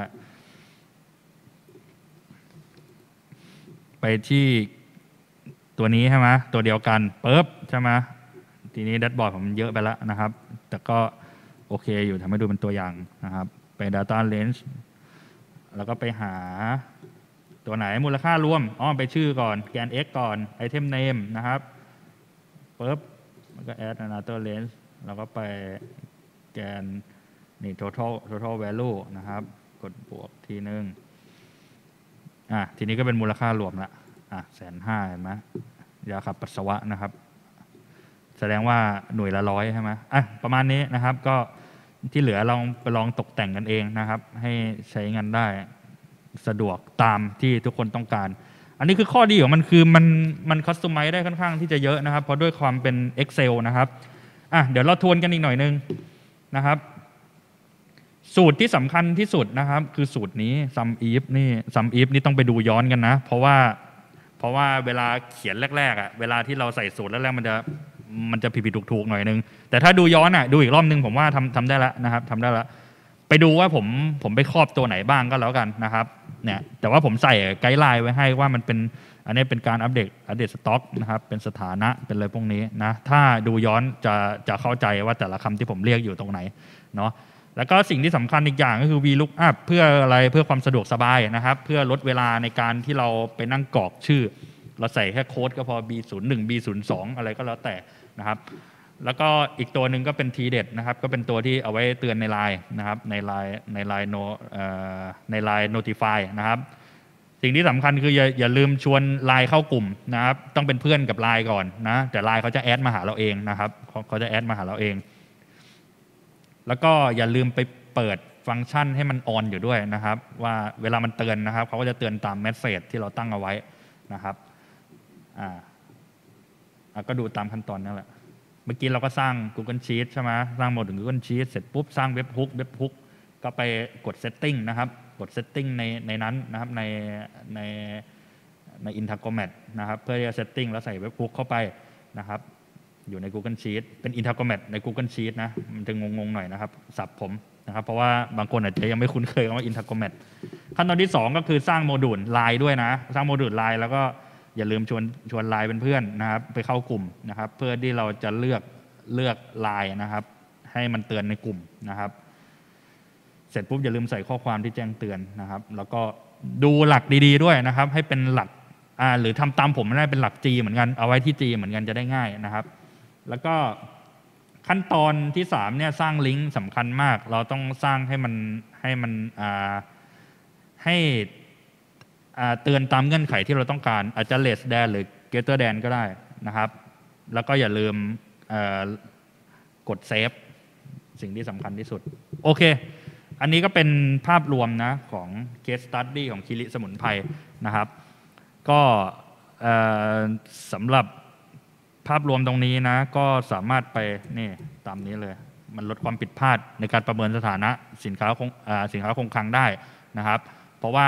ไปที่ตัวนี้ใช่ไหมตัวเดียวกันปุ๊บใช่ไหมทีนี้แดชบอร์ดผมเยอะไปแล้วนะครับแต่ก็โอเคอยู่ทำให้ดูเป็นตัวอย่างนะครับไป data range แล้วก็ไปหาตัวไหนมูลค่ารวมอ๋อไปชื่อก่อนแกน x ก่อน item name นะครับปุ๊บแล้วก็ add another range แล้วก็ไปแกนนี่ total total value นะครับกดบวกทีนึงอ่ะทีนี้ก็เป็นมูลค่ารวมละอ่ะแสนห้าเห็นไหมยาขับปัสสาวะนะครับแสดงว่าหน่วยละร้อยใช่ไหมอ่ะประมาณนี้นะครับก็ที่เหลือลองไปลองตกแต่งกันเองนะครับให้ใช้งานได้สะดวกตามที่ทุกคนต้องการอันนี้คือข้อดีของมันคือมันมันคัสตอมไมซ์ได้ค่อนข้างที่จะเยอะนะครับเพราะด้วยความเป็น Excel นะครับอ่ะเดี๋ยวเราทวนกันอีกหน่อยนึงนะครับสูตรที่สำคัญที่สุดนะครับคือสูตรนี้ sum if นี่ sum if นี่ต้องไปดูย้อนกันนะเพราะว่าเพราะว่าเวลาเขียนแรกๆอ่ะเวลาที่เราใส่สูตรแรกๆมันจะมันจะผิดๆถูกๆหน่อยนึงแต่ถ้าดูย้อนอ่ะดูอีกรอบนึงผมว่าทำทำได้แล้วนะครับทำได้แล้วไปดูว่าผมผมไปครอบตัวไหนบ้างก็แล้วกันนะครับเนี่ยแต่ว่าผมใส่ไกด์ไลน์ไว้ให้ว่ามันเป็นอันนี้เป็นการอัปเดตอัปเดตสต็อกนะครับเป็นสถานะเป็นอะไรพวกนี้นะถ้าดูย้อนจะจะเข้าใจว่าแต่ละคำที่ผมเรียกอยู่ตรงไหนเนาะแล้วก็สิ่งที่สำคัญอีกอย่างก็คือ VLOOKUP เพื่ออะไรเพื่อความสะดวกสบายนะครับเพื่อลดเวลาในการที่เราไปนั่งกรอกชื่อเราใส่แค่โค้ดก็พอ บี ศูนย์ หนึ่ง บี ศูนย์ สอง อะไรก็แล้วแต่นะครับแล้วก็อีกตัวหนึ่งก็เป็น ที เด็ด นะครับก็เป็นตัวที่เอาไว้เตือนในไลน์นะครับในไลน์ในไลน์โนในไลน์ notify นะครับสิ่งที่สำคัญคืออย่าอย่าลืมชวนไลน์เข้ากลุ่มนะครับต้องเป็นเพื่อนกับไลน์ก่อนนะแต่ไลน์เขาจะแอดมาหาเราเองนะครับเขาจะแอดมาหาเราเองแล้วก็อย่าลืมไปเปิดฟังก์ชันให้มันออนอยู่ด้วยนะครับว่าเวลามันเตือนนะครับเขาก็จะเตือนตามเมสเสจที่เราตั้งเอาไว้นะครับอ่าก็ดูตามขั้นตอนนั่นแหละเมื่อกี้เราก็สร้าง Google Sheet ใช่ไหมสร้างโหมดถึง Google Sheet เสร็จปุ๊บสร้างเว็บฮุกเว็บฮุกก็ไปกด Setting นะครับกด Setting ในในนั้นนะครับในในใน Intercomat นะครับเพื่อจะ Setting แล้วใส่เว็บฮุกเข้าไปนะครับอยู่ใน Google Sheet เป็น Intercomat ใน Google Sheet นะมันจะงงๆหน่อยนะครับสับผมนะครับเพราะว่าบางคนอาจจะยังไม่คุ้นเคยกับว่า Intercomat ขั้นตอนที่สองก็คือสร้างโมดูล ไลน์ ด้วยนะสร้างโมดูล ไลน์ แล้วก็อย่าลืมชวนชวนไลน์เป็นเพื่อนนะครับไปเข้ากลุ่มนะครับเพื่อที่เราจะเลือกเลือกไลน์นะครับให้มันเตือนในกลุ่มนะครับเสร็จปุ๊บอย่าลืมใส่ข้อความที่แจ้งเตือนนะครับแล้วก็ดูหลักดีๆด้วยนะครับให้เป็นหลักอ่าหรือทำตามผมไม่ได้เป็นหลัก G เหมือนกันเอาไว้ที่ G เหมือนกันจะได้ง่ายนะครับแล้วก็ขั้นตอนที่สามเนี่ยสร้างลิงก์สำคัญมากเราต้องสร้างให้มันให้มันอ่าให้เตือนตามเงื่อนไขที่เราต้องการอาจจะ less than หรือ greater than ก็ได้นะครับแล้วก็อย่าลืมกดเซฟสิ่งที่สำคัญที่สุดโอเคอันนี้ก็เป็นภาพรวมนะของ case study ของคิริสมุนไพรนะครับก็สำหรับภาพรวมตรงนี้นะก็สามารถไปนี่ตามนี้เลยมันลดความผิดพลาดในการประเมินสถานะสินค้าคงสินค้าคงคลังได้นะครับเพราะว่า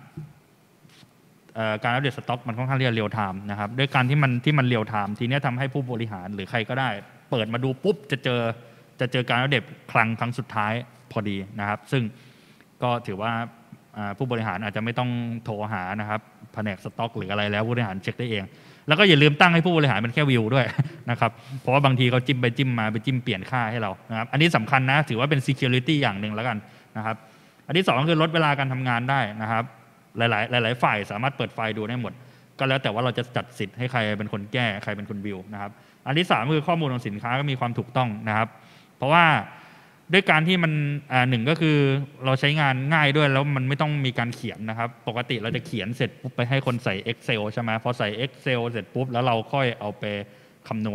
การอัปเดตสต็อกมันค่อนข้างเรียลไทม์นะครับด้วยการที่มันที่มันเรียลไทม์ทีนี้ทำให้ผู้บริหารหรือใครก็ได้เปิดมาดูปุ๊บจะเจอจะเจอการอัปเดตคลังครั้งสุดท้ายพอดีนะครับซึ่งก็ถือว่าผู้บริหารอาจจะไม่ต้องโทรหานะครับแผนกสต็อกหรืออะไรแล้วผู้บริหารเช็คได้เองแล้วก็อย่าลืมตั้งให้ผู้บริหารเป็นแค่วิวด้วยนะครับเพราะว่าบางทีเขาจิ้มไปจิ้มมาไปจิ้มเปลี่ยนค่าให้เรานะครับอันนี้สำคัญนะถือว่าเป็น security อย่างหนึ่งแล้วกันนะครับอันที่สองคือลดเวลาการทำงานได้นะครับหลายๆหลายๆฝ่ายสามารถเปิดไฟล์ดูได้หมดก็แล้วแต่ว่าเราจะจัดสิทธิ์ให้ใครเป็นคนแก้ใครเป็นคนวิวนะครับอันที่สามคือข้อมูลของสินค้าก็มีความถูกต้องนะครับเพราะว่าด้วยการที่มันอ่าหนึ่งก็คือเราใช้งานง่ายด้วยแล้วมันไม่ต้องมีการเขียนนะครับปกติเราจะเขียนเสร็จปุ๊บไปให้คนใส่ Excel ใช่ไหมพอใส่ Excel เสร็จปุ๊บแล้วเราค่อยเอาไปคำนวณแ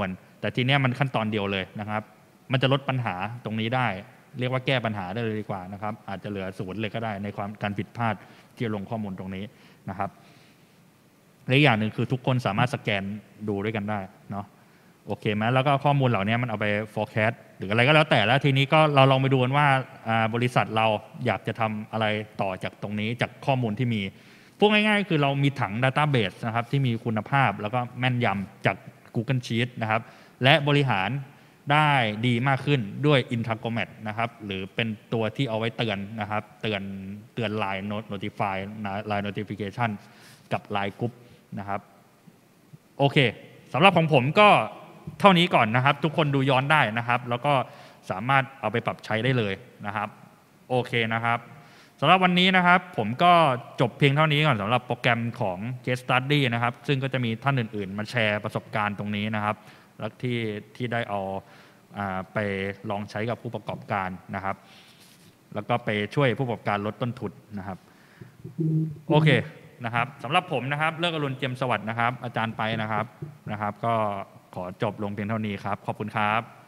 แต่ทีเนี้ยมันขั้นตอนเดียวเลยนะครับมันจะลดปัญหาตรงนี้ได้เรียกว่าแก้ปัญหาได้เลยดีกว่านะครับอาจจะเหลือศูนย์เลยก็ได้ในความการผิดพลาดที่ลงข้อมูลตรงนี้นะครับและอีกอย่างหนึ่งคือทุกคนสามารถสแกนดูด้วยกันได้เนาะโอเคไหมแล้วก็ข้อมูลเหล่านี้มันเอาไป forecast หรืออะไรก็แล้วแต่แล้วทีนี้ก็เราลองไปดูกันว่าบริษัทเราอยากจะทำอะไรต่อจากตรงนี้จากข้อมูลที่มีพูดง่ายๆคือเรามีถัง Database นะครับที่มีคุณภาพแล้วก็แม่นยำจาก Google Sheet นะครับและบริหารได้ดีมากขึ้นด้วย Intercomat นะครับหรือเป็นตัวที่เอาไว้เตือนนะครับเตือนเตือน Line Notify Line Notification กับ Line Group นะครับโอเคสำหรับของผมก็เท่านี้ก่อนนะครับทุกคนดูย้อนได้นะครับแล้วก็สามารถเอาไปปรับใช้ได้เลยนะครับโอเคนะครับสำหรับวันนี้นะครับผมก็จบเพียงเท่านี้ก่อนสำหรับโปรแกรมของ Case Study นะครับซึ่งก็จะมีท่านอื่นๆมาแชร์ประสบการณ์ตรงนี้นะครับแล้วที่ที่ได้เอาไปลองใช้กับผู้ประกอบการนะครับแล้วก็ไปช่วยผู้ประกอบการลดต้นทุนนะครับโอเคนะครับสำหรับผมนะครับเลิกอรุณเจียมสวัสดิ์นะครับอาจารย์ไปนะครับนะครับก็ขอจบลงเพียงเท่านี้ครับขอบคุณครับ